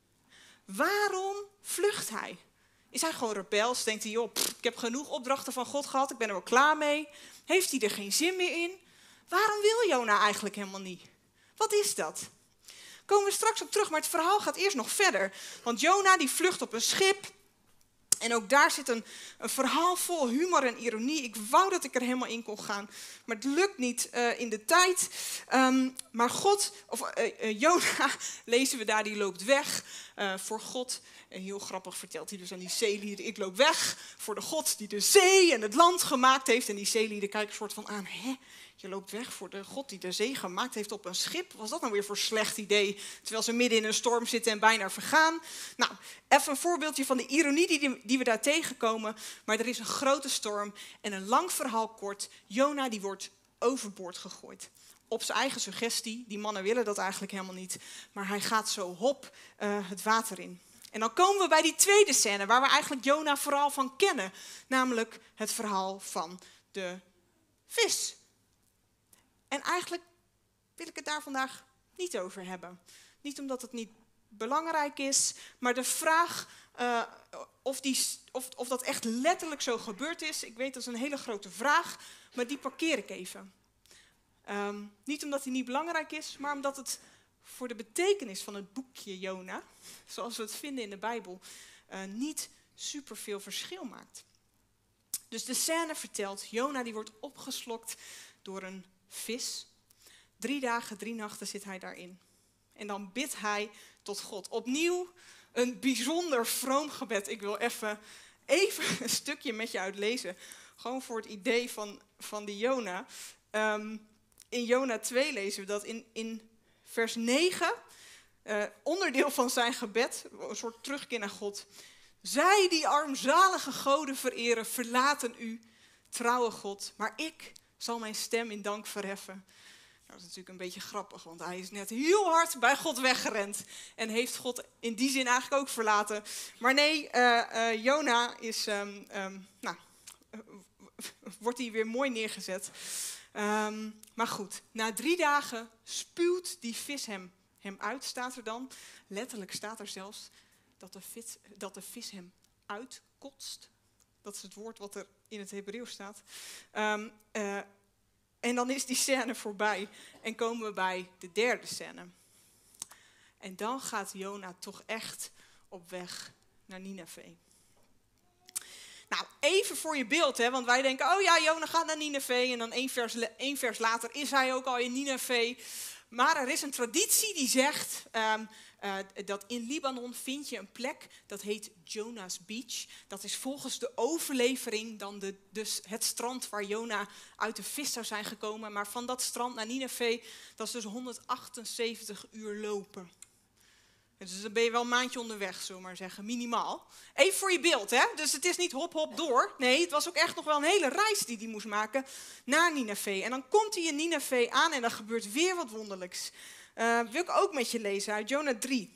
Waarom vlucht hij? Is hij gewoon rebels? Denkt hij, joh, pff, ik heb genoeg opdrachten van God gehad, ik ben er wel klaar mee. Heeft hij er geen zin meer in? Waarom wil Jona eigenlijk helemaal niet? Wat is dat? Komen we straks op terug, maar het verhaal gaat eerst nog verder. Want Jona die vlucht op een schip. En ook daar zit een, een verhaal vol humor en ironie. Ik wou dat ik er helemaal in kon gaan, maar het lukt niet uh, in de tijd. Um, maar God, of uh, uh, Jona, lezen we daar, die loopt weg uh, voor God. En heel grappig vertelt hij dus aan die zeelieden: ik loop weg voor de God die de zee en het land gemaakt heeft. En die zeelieden kijken een soort van aan, hè? Je loopt weg voor de God die de zee gemaakt heeft op een schip. Was dat nou weer voor een slecht idee? Terwijl ze midden in een storm zitten en bijna vergaan. Nou, even een voorbeeldje van de ironie die, die we daar tegenkomen. Maar er is een grote storm en een lang verhaal kort. Jona die wordt overboord gegooid. Op zijn eigen suggestie. Die mannen willen dat eigenlijk helemaal niet. Maar hij gaat zo hop uh, het water in. En dan komen we bij die tweede scène waar we eigenlijk Jona vooral van kennen. Namelijk het verhaal van de vis. En eigenlijk wil ik het daar vandaag niet over hebben. Niet omdat het niet belangrijk is, maar de vraag uh, of, die, of, of dat echt letterlijk zo gebeurd is. Ik weet dat is een hele grote vraag, maar die parkeer ik even. Um, niet omdat die niet belangrijk is, maar omdat het voor de betekenis van het boekje Jona, zoals we het vinden in de Bijbel, uh, niet superveel verschil maakt. Dus de scène vertelt, Jona die wordt opgeslokt door een vis. Drie dagen, drie nachten zit hij daarin. En dan bidt hij tot God. Opnieuw een bijzonder vroom gebed. Ik wil even, even een stukje met je uitlezen. Gewoon voor het idee van, van die Jona. Um, in Jona twee lezen we dat in, in vers negen, uh, onderdeel van zijn gebed, een soort terugkeer naar God. Zij die armzalige goden vereren, verlaten u, trouwe God. Maar ik zal mijn stem in dank verheffen. Dat is natuurlijk een beetje grappig, want hij is net heel hard bij God weggerend. En heeft God in die zin eigenlijk ook verlaten. Maar nee, uh, uh, Jona is, um, um, nou, uh, wordt hij weer mooi neergezet. Um, maar goed, na drie dagen spuwt die vis hem, hem uit, staat er dan. Letterlijk staat er zelfs dat de vis, dat de vis hem uitkotst. Dat is het woord wat er in het Hebreeuws staat. Um, uh, En dan is die scène voorbij en komen we bij de derde scène. En dan gaat Jona toch echt op weg naar Nineve. Nou, even voor je beeld, hè, want wij denken, oh ja, Jona gaat naar Nineve. En dan één vers, één vers later is hij ook al in Nineve. Maar er is een traditie die zegt um, uh, dat in Libanon vind je een plek, dat heet Jona's Beach. Dat is volgens de overlevering dan de, dus het strand waar Jona uit de vis zou zijn gekomen. Maar van dat strand naar Nineve, dat is dus honderdachtenzeventig uur lopen. Dus dan ben je wel een maandje onderweg, zullen we maar zeggen, minimaal. Even voor je beeld, hè. Dus het is niet hop hop door. Nee, het was ook echt nog wel een hele reis die hij moest maken naar Nineve. En dan komt hij in Nineve aan en dan gebeurt weer wat wonderlijks. Uh, wil ik ook met je lezen uit Jona drie.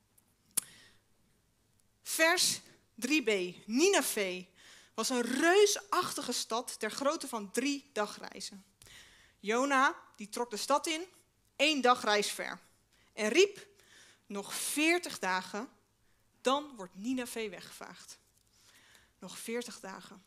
Vers drie b. Nineve was een reusachtige stad ter grootte van drie dagreizen. Jona, die trok de stad in, één dagreis ver. En riep, nog veertig dagen, dan wordt Nineve weggevaagd. Nog veertig dagen.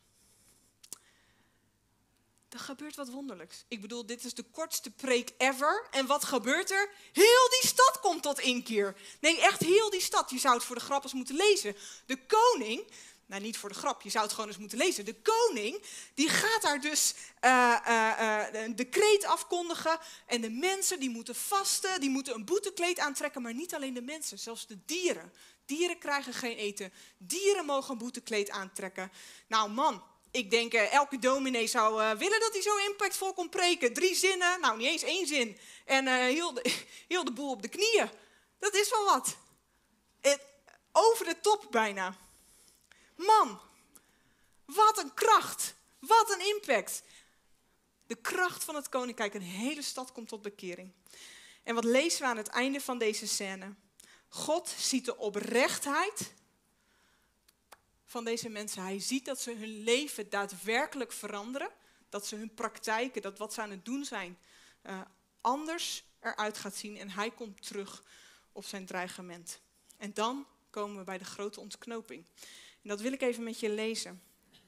Er gebeurt wat wonderlijks. Ik bedoel, dit is de kortste preek ever. En wat gebeurt er? Heel die stad komt tot inkeer. Nee, echt heel die stad. Je zou het voor de grap eens moeten lezen. De koning, nou niet voor de grap, je zou het gewoon eens moeten lezen. De koning, die gaat daar dus uh, uh, uh, een decreet afkondigen. En de mensen, die moeten vasten, die moeten een boetekleed aantrekken. Maar niet alleen de mensen, zelfs de dieren. Dieren krijgen geen eten. Dieren mogen een boetekleed aantrekken. Nou man, ik denk uh, elke dominee zou uh, willen dat hij zo impactvol kon preken. Drie zinnen, nou niet eens één zin. En uh, heel, de, heel de boel op de knieën. Dat is wel wat. Het, over de top bijna. Man, wat een kracht. Wat een impact. De kracht van het koninkrijk. Een hele stad komt tot bekering. En wat lezen we aan het einde van deze scène? God ziet de oprechtheid van deze mensen. Hij ziet dat ze hun leven daadwerkelijk veranderen. Dat ze hun praktijken, dat wat ze aan het doen zijn, uh, anders eruit gaat zien. En hij komt terug op zijn dreigement. En dan komen we bij de grote ontknoping. En dat wil ik even met je lezen.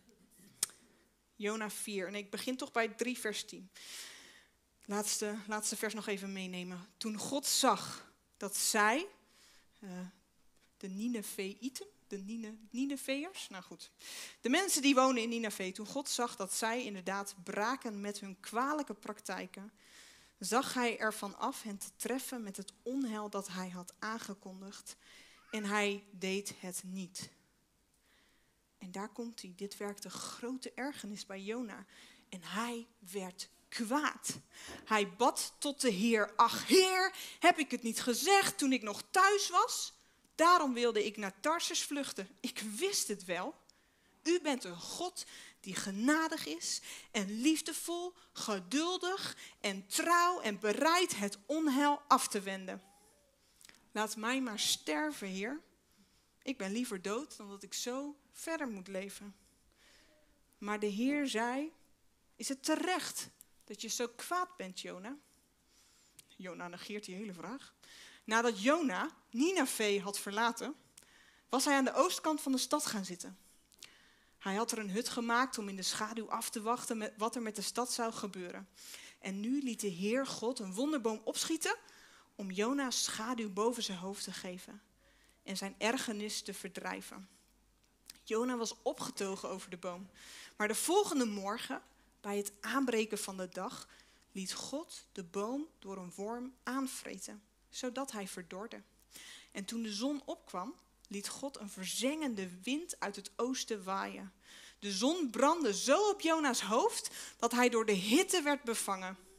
Jona vier. En ik begin toch bij drie vers tien. Laatste, laatste vers nog even meenemen. Toen God zag dat zij, uh, de Nineveïten, de Nine, Nineveërs, nou goed. De mensen die wonen in Nineve, toen God zag dat zij inderdaad braken met hun kwalijke praktijken, zag hij ervan af hen te treffen met het onheil dat hij had aangekondigd. En hij deed het niet. En daar komt hij. Dit werkte grote ergernis bij Jona. En hij werd kwaad. Hij bad tot de Heer. Ach Heer, heb ik het niet gezegd toen ik nog thuis was? Daarom wilde ik naar Tarsus vluchten. Ik wist het wel. U bent een God die genadig is en liefdevol, geduldig en trouw en bereid het onheil af te wenden. Laat mij maar sterven, Heer. Ik ben liever dood dan dat ik zo verder moet leven. Maar de Heer zei, is het terecht dat je zo kwaad bent, Jona? Jona negeert die hele vraag. Nadat Jona Nineve had verlaten, was hij aan de oostkant van de stad gaan zitten. Hij had er een hut gemaakt om in de schaduw af te wachten met wat er met de stad zou gebeuren. En nu liet de Heer God een wonderboom opschieten om Jona's schaduw boven zijn hoofd te geven en zijn ergernis te verdrijven. Jona was opgetogen over de boom. Maar de volgende morgen, bij het aanbreken van de dag, liet God de boom door een worm aanvreten, zodat hij verdorde. En toen de zon opkwam, liet God een verzengende wind uit het oosten waaien. De zon brandde zo op Jona's hoofd dat hij door de hitte werd bevangen.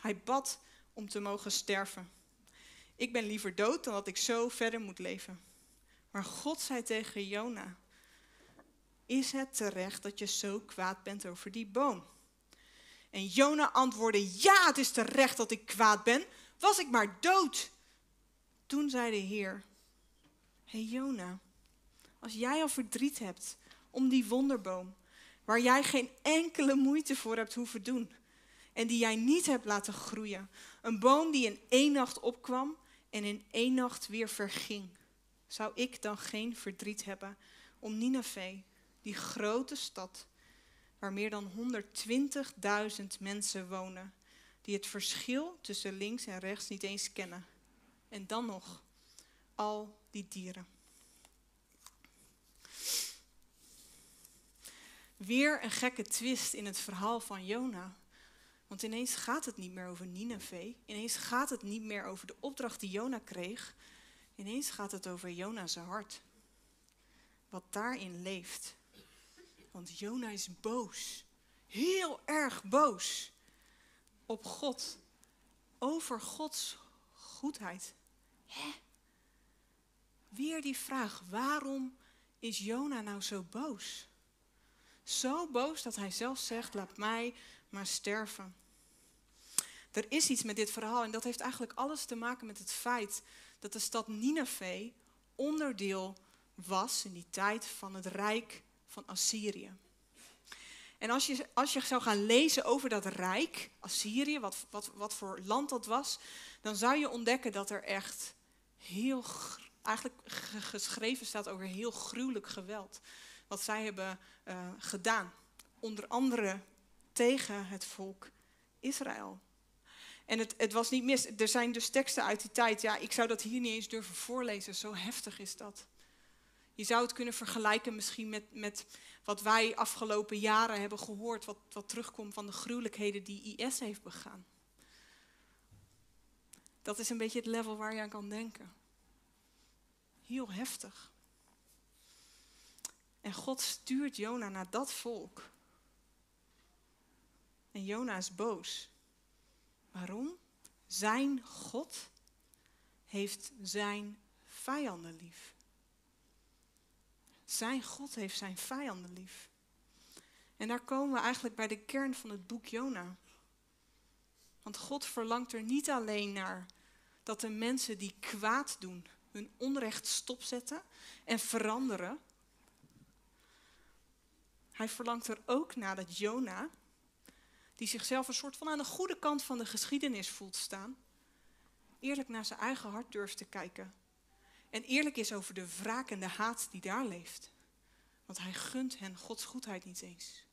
Hij bad om te mogen sterven. Ik ben liever dood dan dat ik zo verder moet leven. Maar God zei tegen Jona, is het terecht dat je zo kwaad bent over die boom? En Jona antwoordde, ja, het is terecht dat ik kwaad ben. Was ik maar dood. Toen zei de Heer, hé hey Jona, als jij al verdriet hebt om die wonderboom, waar jij geen enkele moeite voor hebt hoeven doen en die jij niet hebt laten groeien, een boom die in één nacht opkwam en in één nacht weer verging, zou ik dan geen verdriet hebben om Nineve, die grote stad, waar meer dan honderdtwintigduizend mensen wonen, die het verschil tussen links en rechts niet eens kennen. En dan nog al die dieren. Weer een gekke twist in het verhaal van Jona. Want ineens gaat het niet meer over Nineve. Ineens gaat het niet meer over de opdracht die Jona kreeg. Ineens gaat het over Jona's hart. Wat daarin leeft. Want Jona is boos. Heel erg boos. Op God. Over Gods goedheid. Hè? Weer die vraag. Waarom is Jona nou zo boos? Zo boos dat hij zelf zegt, laat mij maar sterven. Er is iets met dit verhaal en dat heeft eigenlijk alles te maken met het feit dat de stad Nineve onderdeel was in die tijd van het rijk van Assyrië. En als je, als je zou gaan lezen over dat rijk, Assyrië, wat, wat, wat voor land dat was, dan zou je ontdekken dat er echt heel, eigenlijk geschreven staat over heel gruwelijk geweld. Wat zij hebben uh, gedaan. Onder andere tegen het volk Israël. En het, het was niet mis. Er zijn dus teksten uit die tijd. Ja, ik zou dat hier niet eens durven voorlezen. Zo heftig is dat. Je zou het kunnen vergelijken misschien met, met wat wij afgelopen jaren hebben gehoord. Wat, wat terugkomt van de gruwelijkheden die I S heeft begaan. Dat is een beetje het level waar je aan kan denken. Heel heftig. En God stuurt Jona naar dat volk. En Jona is boos. Waarom? Zijn God heeft zijn vijanden lief. Zijn God heeft zijn vijanden lief. En daar komen we eigenlijk bij de kern van het boek Jona. Want God verlangt er niet alleen naar dat de mensen die kwaad doen hun onrecht stopzetten en veranderen. Hij verlangt er ook naar dat Jona, die zichzelf een soort van aan de goede kant van de geschiedenis voelt staan, eerlijk naar zijn eigen hart durft te kijken. En eerlijk is over de wraak en de haat die daar leeft. Want hij gunt hen Gods goedheid niet eens.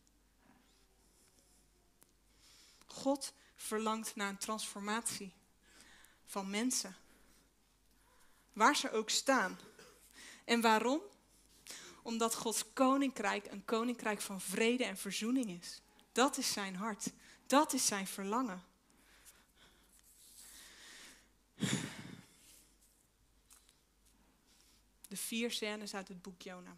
God verlangt naar een transformatie van mensen. Waar ze ook staan. En waarom? Omdat Gods koninkrijk een koninkrijk van vrede en verzoening is. Dat is zijn hart. Dat is zijn verlangen. De vier scènes uit het boek Jona.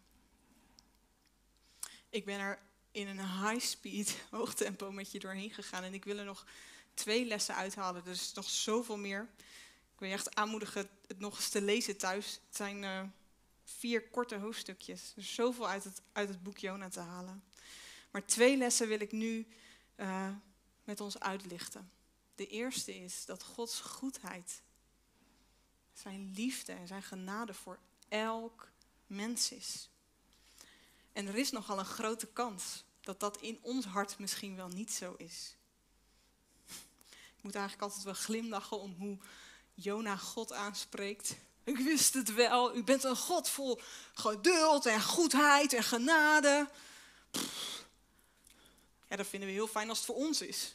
Ik ben er in een high speed, hoog tempo met je doorheen gegaan. En ik wil er nog twee lessen uithalen. Er is nog zoveel meer. Ik wil je echt aanmoedigen het nog eens te lezen thuis. Het zijn uh, vier korte hoofdstukjes. Er is zoveel uit het, uit het boek Jona te halen. Maar twee lessen wil ik nu uh, met ons uitlichten. De eerste is dat Gods goedheid, zijn liefde en zijn genade voor elk mens is. En er is nogal een grote kans dat dat in ons hart misschien wel niet zo is. Ik moet eigenlijk altijd wel glimlachen om hoe Jona God aanspreekt. Ik wist het wel, u bent een God vol geduld en goedheid en genade. Pff. Ja, dat vinden we heel fijn als het voor ons is.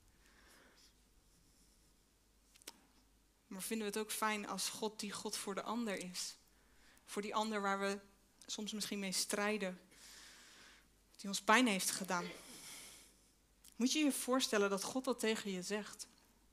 Maar vinden we het ook fijn als God die God voor de ander is? Voor die ander waar we soms misschien mee strijden. Die ons pijn heeft gedaan. Moet je je voorstellen dat God dat tegen je zegt?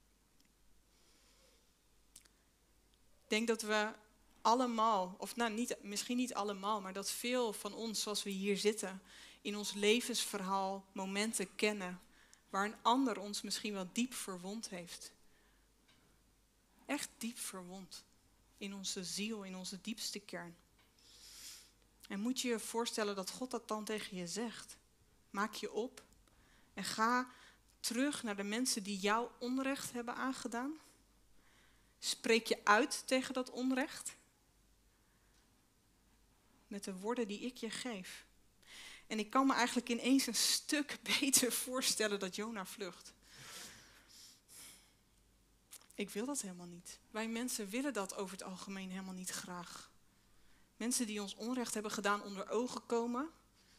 Ik denk dat we allemaal, of nou niet, misschien niet allemaal, maar dat veel van ons zoals we hier zitten, in ons levensverhaal momenten kennen waar een ander ons misschien wel diep verwond heeft. Echt diep verwond. In onze ziel, in onze diepste kern. En moet je je voorstellen dat God dat dan tegen je zegt. Maak je op en ga terug naar de mensen die jou onrecht hebben aangedaan. Spreek je uit tegen dat onrecht. Met de woorden die ik je geef. En ik kan me eigenlijk ineens een stuk beter voorstellen dat Jona vlucht. Ik wil dat helemaal niet. Wij mensen willen dat over het algemeen helemaal niet graag. Mensen die ons onrecht hebben gedaan onder ogen komen.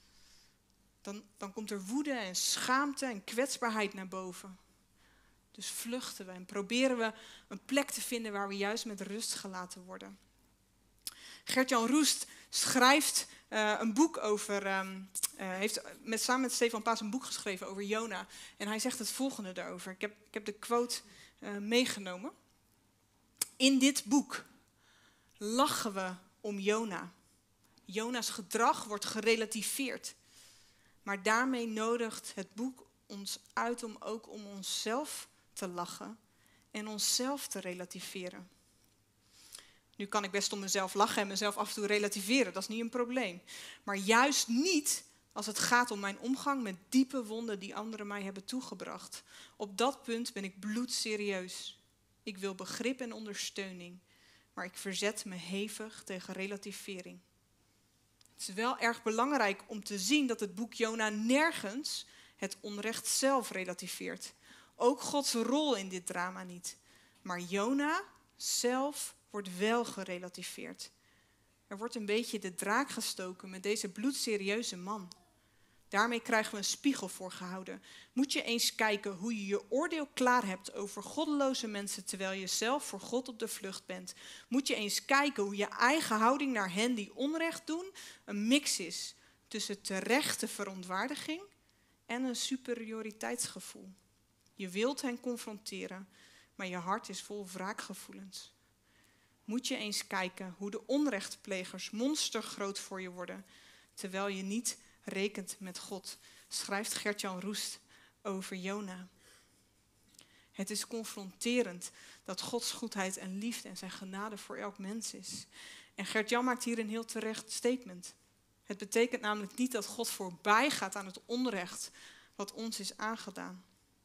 Dan, dan komt er woede en schaamte en kwetsbaarheid naar boven. Dus vluchten we en proberen we een plek te vinden waar we juist met rust gelaten worden. Gert-Jan Roest schrijft uh, een boek over, um, uh, heeft met, samen met Stefan Paas een boek geschreven over Jona. En hij zegt het volgende daarover. Ik heb, ik heb de quote uh, meegenomen. In dit boek lachen we om Jona. Jona's gedrag wordt gerelativeerd. Maar daarmee nodigt het boek ons uit om ook om onszelf te lachen en onszelf te relativeren. Nu kan ik best om mezelf lachen en mezelf af en toe relativeren, dat is niet een probleem. Maar juist niet als het gaat om mijn omgang met diepe wonden die anderen mij hebben toegebracht. Op dat punt ben ik bloedserieus. Ik wil begrip en ondersteuning, maar ik verzet me hevig tegen relativering. Het is wel erg belangrijk om te zien dat het boek Jona nergens het onrecht zelf relativeert. Ook Gods rol in dit drama niet. Maar Jona zelf wordt wel gerelativeerd. Er wordt een beetje de draak gestoken met deze bloedserieuze man. Daarmee krijgen we een spiegel voorgehouden. Moet je eens kijken hoe je je oordeel klaar hebt over goddeloze mensen terwijl je zelf voor God op de vlucht bent. Moet je eens kijken hoe je eigen houding naar hen die onrecht doen een mix is tussen terechte verontwaardiging en een superioriteitsgevoel. Je wilt hen confronteren, maar je hart is vol wraakgevoelens. Moet je eens kijken hoe de onrechtplegers monstergroot voor je worden, terwijl je niet rekent met God, schrijft Gert-Jan Roest over Jona. Het is confronterend dat Gods goedheid en liefde en zijn genade voor elk mens is. En Gert-Jan maakt hier een heel terecht statement. Het betekent namelijk niet dat God voorbij gaat aan het onrecht wat ons is aangedaan.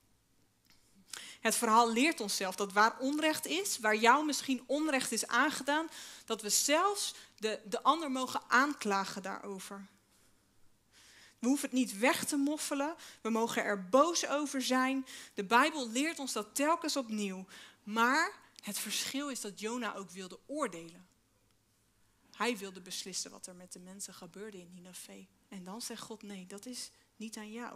Het verhaal leert ons zelf dat waar onrecht is, waar jou misschien onrecht is aangedaan, dat we zelfs de, de ander mogen aanklagen daarover. We hoeven het niet weg te moffelen, we mogen er boos over zijn. De Bijbel leert ons dat telkens opnieuw. Maar het verschil is dat Jona ook wilde oordelen. Hij wilde beslissen wat er met de mensen gebeurde in Nineve. En dan zegt God, nee, dat is niet aan jou.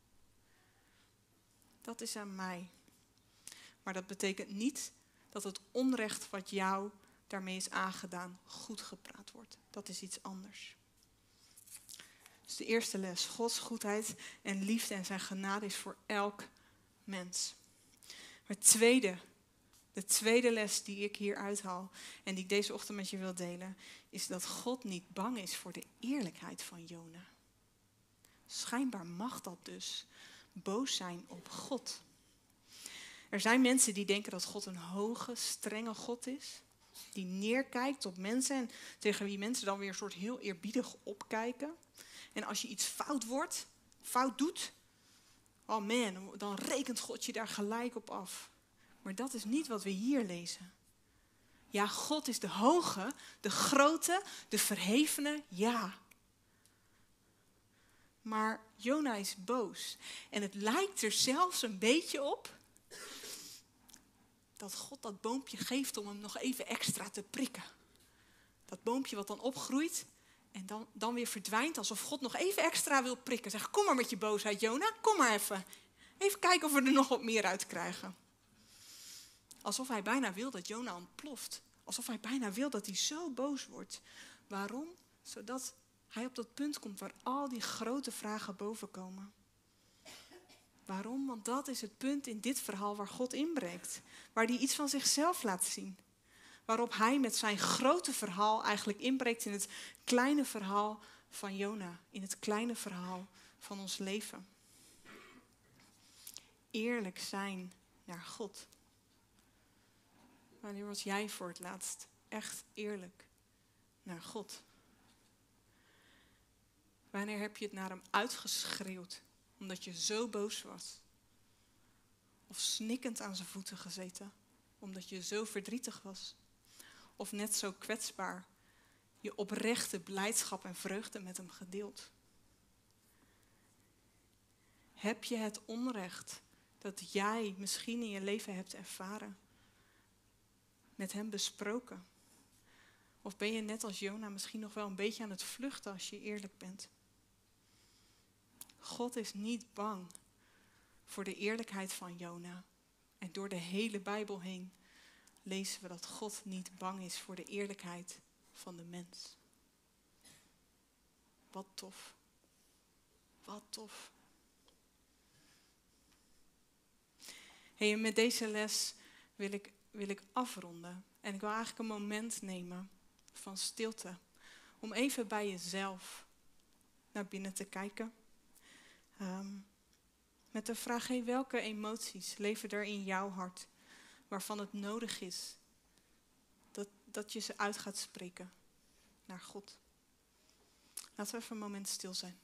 Dat is aan mij. Maar dat betekent niet dat het onrecht wat jou daarmee is aangedaan goed gepraat wordt. Dat is iets anders. Dus de eerste les, Gods goedheid en liefde en zijn genade is voor elk mens. Maar tweede, de tweede les die ik hier uithaal en die ik deze ochtend met je wil delen, is dat God niet bang is voor de eerlijkheid van Jona. Schijnbaar mag dat dus boos zijn op God. Er zijn mensen die denken dat God een hoge, strenge God is. Die neerkijkt op mensen en tegen wie mensen dan weer een soort heel eerbiedig opkijken. En als je iets fout wordt, fout doet, oh man, dan rekent God je daar gelijk op af. Maar dat is niet wat we hier lezen. Ja, God is de hoge, de grote, de verhevene, ja. Maar Jona is boos. En het lijkt er zelfs een beetje op dat God dat boompje geeft om hem nog even extra te prikken. Dat boompje wat dan opgroeit en dan, dan weer verdwijnt, alsof God nog even extra wil prikken. Zeg, kom maar met je boosheid, Jona, kom maar even. Even kijken of we er nog wat meer uit krijgen. Alsof hij bijna wil dat Jona ontploft. Alsof hij bijna wil dat hij zo boos wordt. Waarom? Zodat hij op dat punt komt waar al die grote vragen boven komen. Waarom? Want dat is het punt in dit verhaal waar God inbreekt. Waar hij iets van zichzelf laat zien. Waarop hij met zijn grote verhaal eigenlijk inbreekt in het kleine verhaal van Jona. In het kleine verhaal van ons leven. eerlijk zijn naar God? Wanneer was jij voor het laatst echt eerlijk naar God? Wanneer heb je het naar hem uitgeschreeuwd omdat je zo boos was? Of snikkend aan zijn voeten gezeten omdat je zo verdrietig was? Of net zo kwetsbaar je oprechte blijdschap en vreugde met hem gedeeld? Heb je het onrecht dat jij misschien in je leven hebt ervaren met hem besproken? Of ben je net als Jona misschien nog wel een beetje aan het vluchten als je eerlijk bent? God is niet bang voor de eerlijkheid van Jona. En door de hele Bijbel heen lezen we dat God niet bang is voor de eerlijkheid van de mens. Wat tof. Wat tof. Hey, en met deze les wil ik, wil ik afronden. En ik wil eigenlijk een moment nemen van stilte. Om even bij jezelf naar binnen te kijken. Um, met de vraag, hey, welke emoties leven er in jouw hart waarvan het nodig is dat, dat je ze uit gaat spreken naar God? Laten we even een moment stil zijn.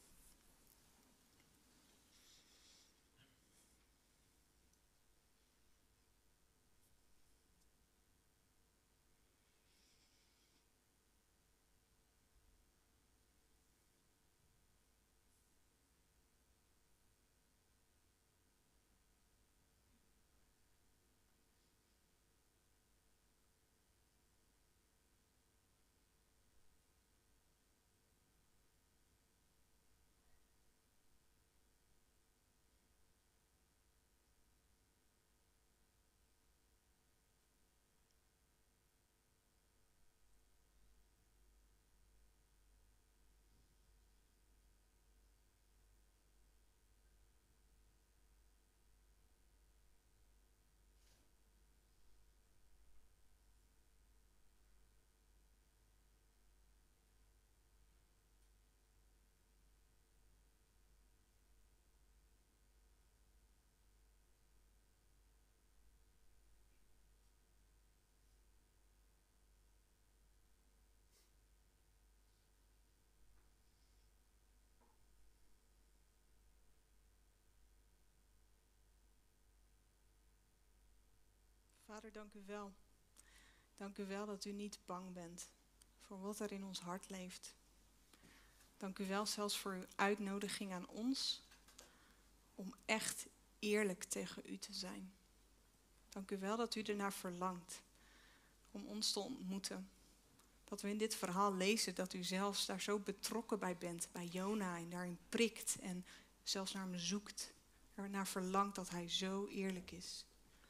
Vader, dank u wel. Dank u wel dat u niet bang bent voor wat er in ons hart leeft. Dank u wel zelfs voor uw uitnodiging aan ons om echt eerlijk tegen u te zijn. Dank u wel dat u ernaar verlangt om ons te ontmoeten. Dat we in dit verhaal lezen dat u zelfs daar zo betrokken bij bent, bij Jona, en daarin prikt en zelfs naar hem zoekt. Ernaar verlangt dat hij zo eerlijk is.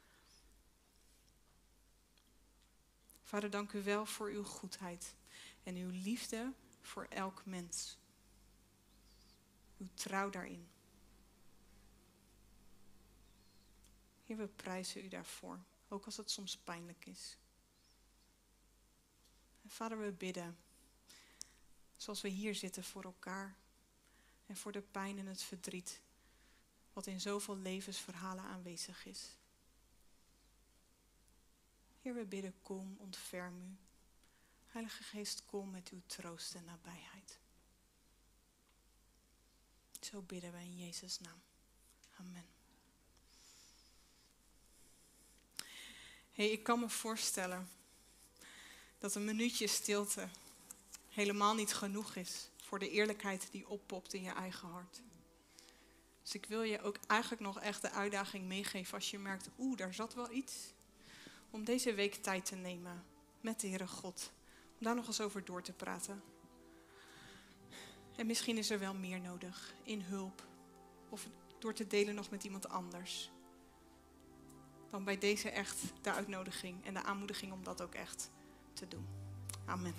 Vader, dank u wel voor uw goedheid en uw liefde voor elk mens. Uw trouw daarin. Heer, we prijzen u daarvoor, ook als het soms pijnlijk is. En Vader, we bidden, zoals we hier zitten voor elkaar en voor de pijn en het verdriet, wat in zoveel levensverhalen aanwezig is. Heer, we bidden, kom, ontferm u. Heilige Geest, kom met uw troost en nabijheid. Zo bidden wij in Jezus' naam. Amen. Hey, ik kan me voorstellen dat een minuutje stilte helemaal niet genoeg is voor de eerlijkheid die oppopt in je eigen hart. Dus ik wil je ook eigenlijk nog echt de uitdaging meegeven als je merkt, oeh, daar zat wel iets. Om deze week tijd te nemen met de Heere God. Om daar nog eens over door te praten. En misschien is er wel meer nodig in hulp. Of door te delen nog met iemand anders. Dan bij deze echt de uitnodiging en de aanmoediging om dat ook echt te doen. Amen.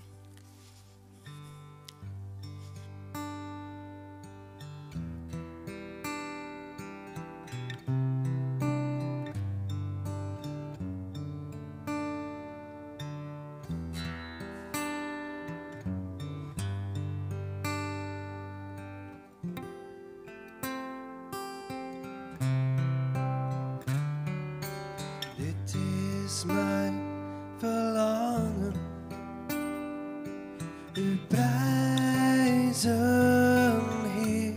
is mijn verlangen. U prijzen, Heer,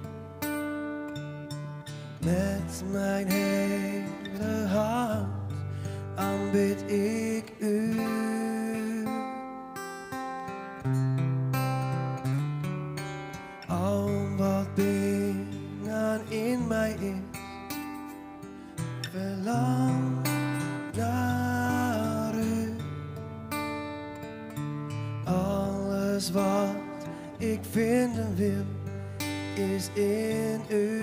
met mijn hele hart aanbid ik u. Al wat binnenin mij is, verlang naar u. Alles wat ik vinden wil, is in u.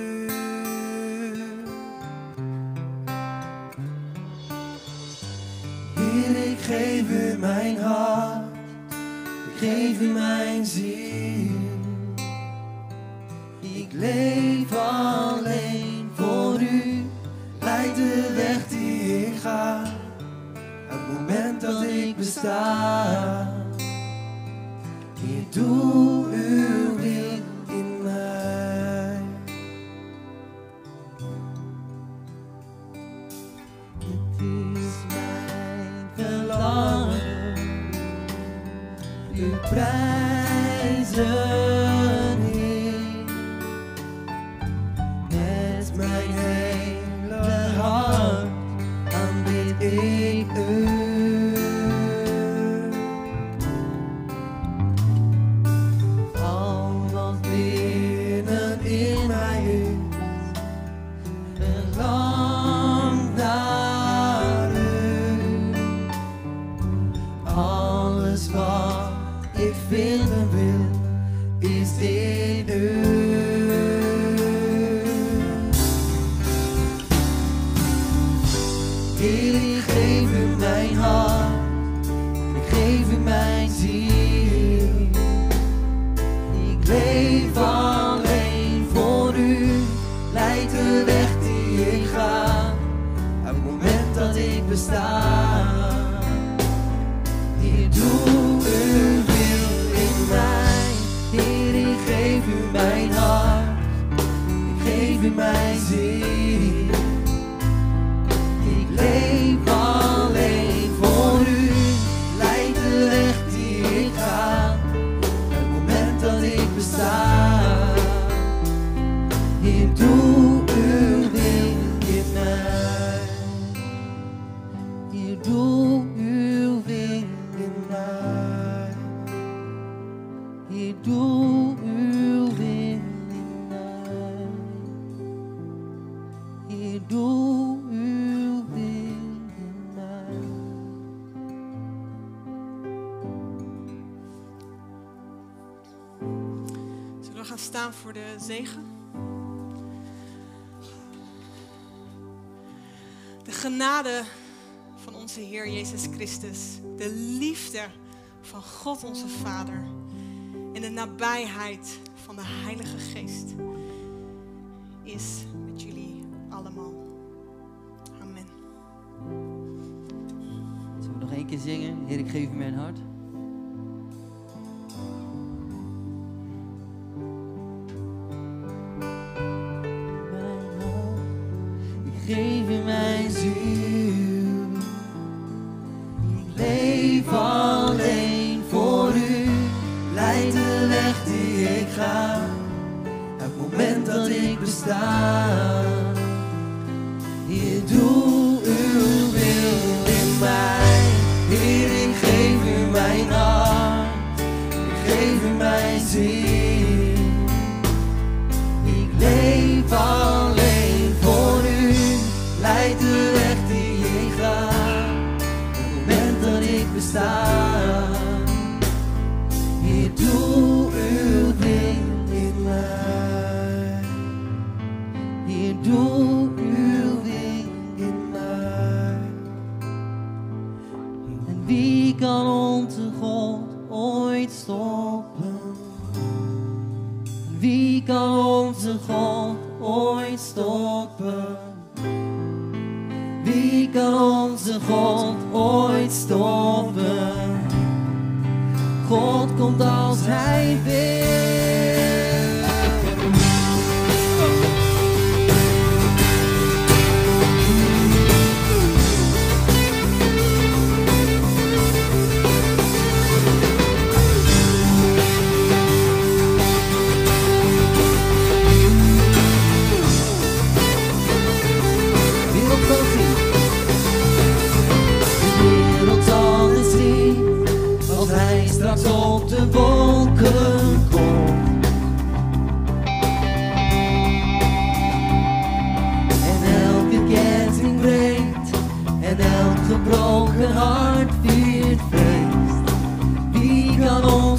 Heer, ik geef u mijn hart, ik geef u mijn ziel. Ik leef alleen voor u, leid de weg die ik ga. Het moment dat ik besta, Heer, doe uw wil in mij. Het is mijn verlangen, u prijzen. Mijn hele hart aanbid ik u. Al wat binnenin mij is, verlangt naar u. Alles wat ik vinden wil, is in u. Heer, ik geef u mijn hart, ik geef u mijn ziel. Ik leef alleen voor u, leid de weg die ik ga. Op het moment dat ik besta, Heer, doe uw wil in mij. Heer, ik geef u mijn hart, ik geef u mijn ziel. Leef alleen voor u, leid de weg die ik ga. Het moment dat ik besta, Heer, doe uw wil in mij. Heer, doe uw wil in mij. Heer, doe uw wil in mij. Heer, doe uw wil in mij. Zullen we gaan staan voor de zegen? De genade van onze Heer Jezus Christus, de liefde van God onze Vader en de nabijheid van de Heilige Geest is met jullie allemaal. Amen. Zullen we nog één keer zingen? Heer, ik geef u mijn hart. Mijn hart, ik geef u mijn ziel. Ik leef alleen voor u, leid de weg die ik ga. Het moment dat ik besta, Heer, doe uw wil in mij. Heer, ik geef u mijn hart, ik geef u mijn ziel. Ik leef alleen voor u, leid de weg die ik ga. Het moment dat ik besta, Heer, doe uw wil in mij. Heer, doe uw wil in mij. En wie kan onze God ooit stoppen? Wie kan onze God ooit stoppen? Wie kan onze God ooit stoppen? God komt als Hij wil.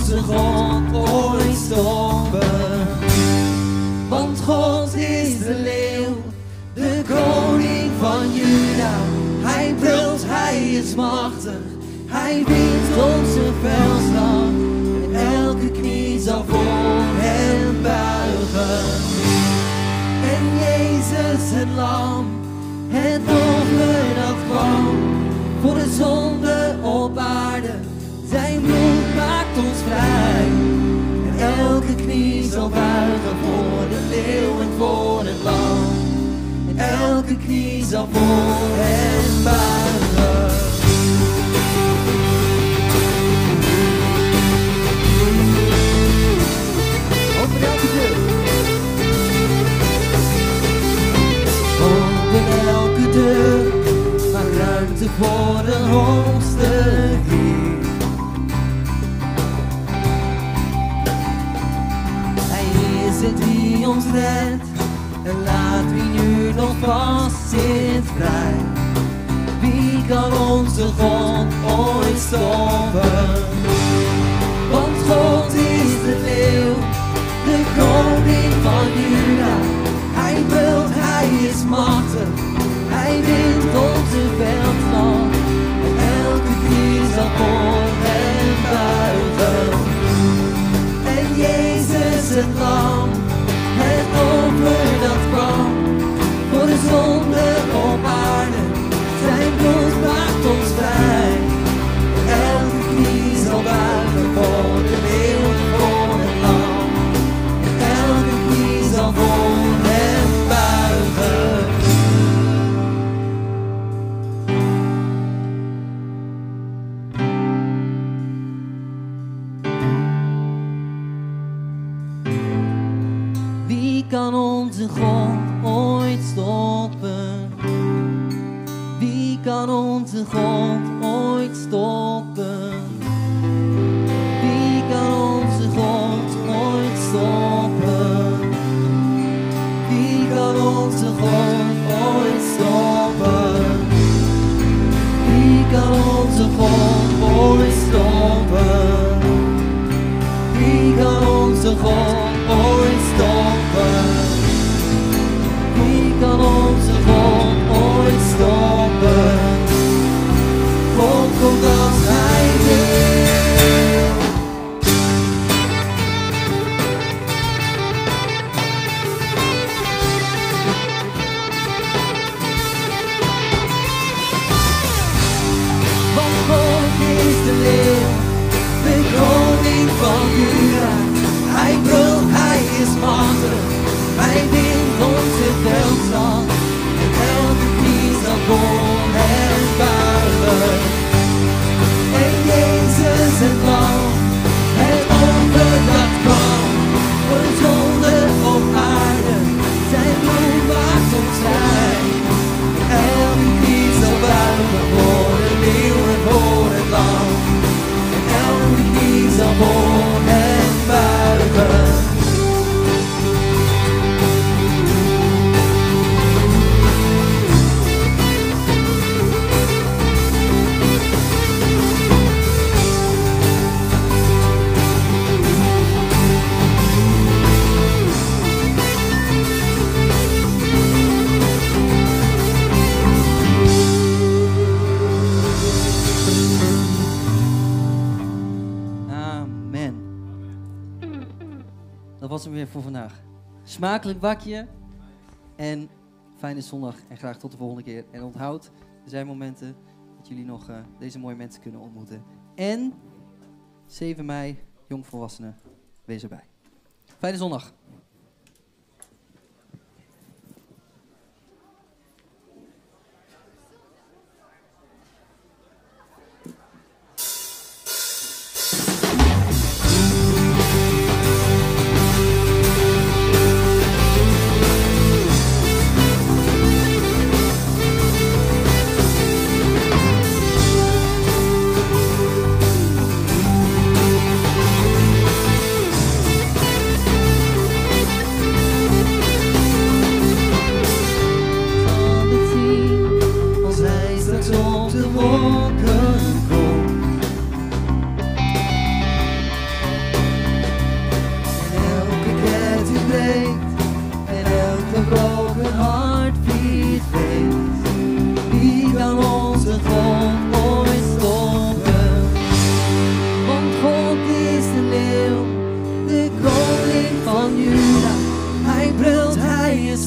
onze God ooit stoppen. Want God is de leeuw, de koning van Juda. Hij brult, hij is machtig, hij wint onze veldslag. En elke knie zal voor hem buigen. En Jezus het lam, het offer dat kwam voor de zonde op aarde. Zijn bloed maakt ons vrij. En elke knie zal buigen voor de leeuw en voor het lam. En elke knie zal voor hem buigen. Open elke deur. Open elke deur. Maak ruimte voor de hoogste Heer. Hij is het die ons redt. En laat wie nu nog vast zit vrij. Wie kan onze God ooit stoppen? Want God is de leeuw, de koning van Juda. Hij brult, hij is machtig, hij wint onze veldslag. En elke knie zal voor hem buigen. En Jezus het lam, het offer dat kwam voor de zonde op aarde. Zijn bloed maakt ons vrij. Elke knie zal buigen voor de leeuw en voor het lam. Elke knie zal voor hem buigen. Wie kan onze God ooit stoppen? Wie kan onze God ooit stoppen? Wie kan onze God ooit stoppen? Wie kan onze God ooit stoppen? Wie kan onze God ooit stoppen? Wie kan onze God ooit stoppen? Wie kan onze God ooit stoppen? God komt als hij wil. Want God is de leeuw, de koning van Juda. Hij brult, hij is machtig, hij wint onze veldslag. En elke knie zal voor hem buigen. En Jezus het lam, het offer dat kwam voor de zonde op aarde. Zijn bloed maakt ons vrij. En elke knie zal buigen voor de leeuw en voor het lam. En elke knie zal voor hem buigen. Amen. Dat was hem weer voor vandaag. Smakelijk bakje en fijne zondag en graag tot de volgende keer. En onthoud, er zijn momenten dat jullie nog uh, deze mooie mensen kunnen ontmoeten. En zeven mei, jongvolwassenen, wees erbij. Fijne zondag.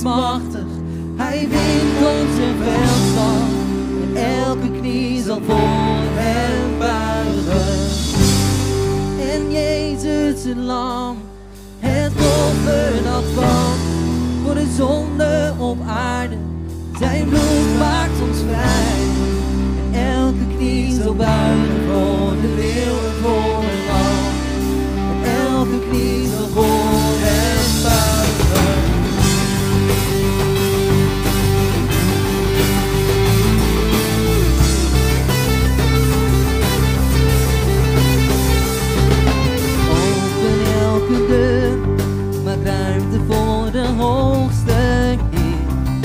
machtig. Hij wint onze veldslag. En elke knie zal voor hem buigen. En Jezus het lam, het offer dat kwam voor de zonde op aarde. Zijn bloed maakt ons vrij. En elke knie zal buigen voor de leeuw en voor het lam. En elke knie zal voor hem buigen. Open elke deur, maak ruimte voor de hoogste Heer.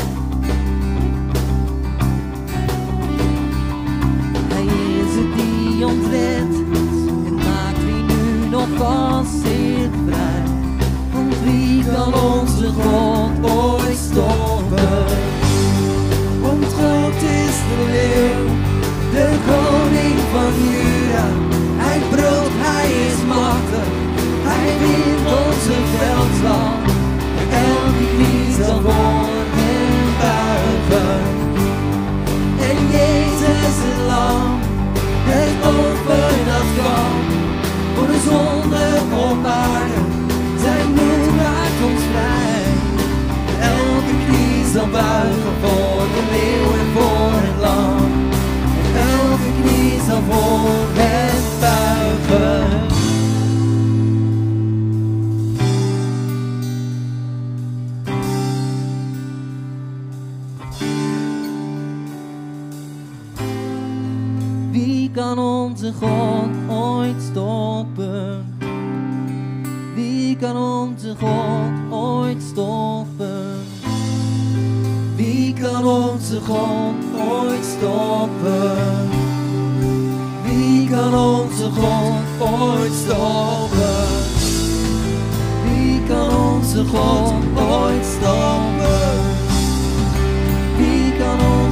Hij is het die ons redt en maakt wie nu nog vast zit vrij. Want wie kan onze God ooit stoppen? Want God is de leeuw, de koning van Juda. Hij brult, hij is machtig, hij wint onze veldslag. En elke knie zal voor hem buigen. En Jezus het lam, het offer dat kwam voor de zonde op aarde. Zijn bloed maakt ons vrij. Elke knie zal buigen voor de leeuw en voor het lam. En elke knie zal voor hem buigen. Wie kan onze God ooit stoppen? Wie kan onze God ooit stoppen? Wie kan onze God ooit stoppen? Wie kan onze God ooit stoppen? Wie kan onze God ooit stoppen? Wie kan onze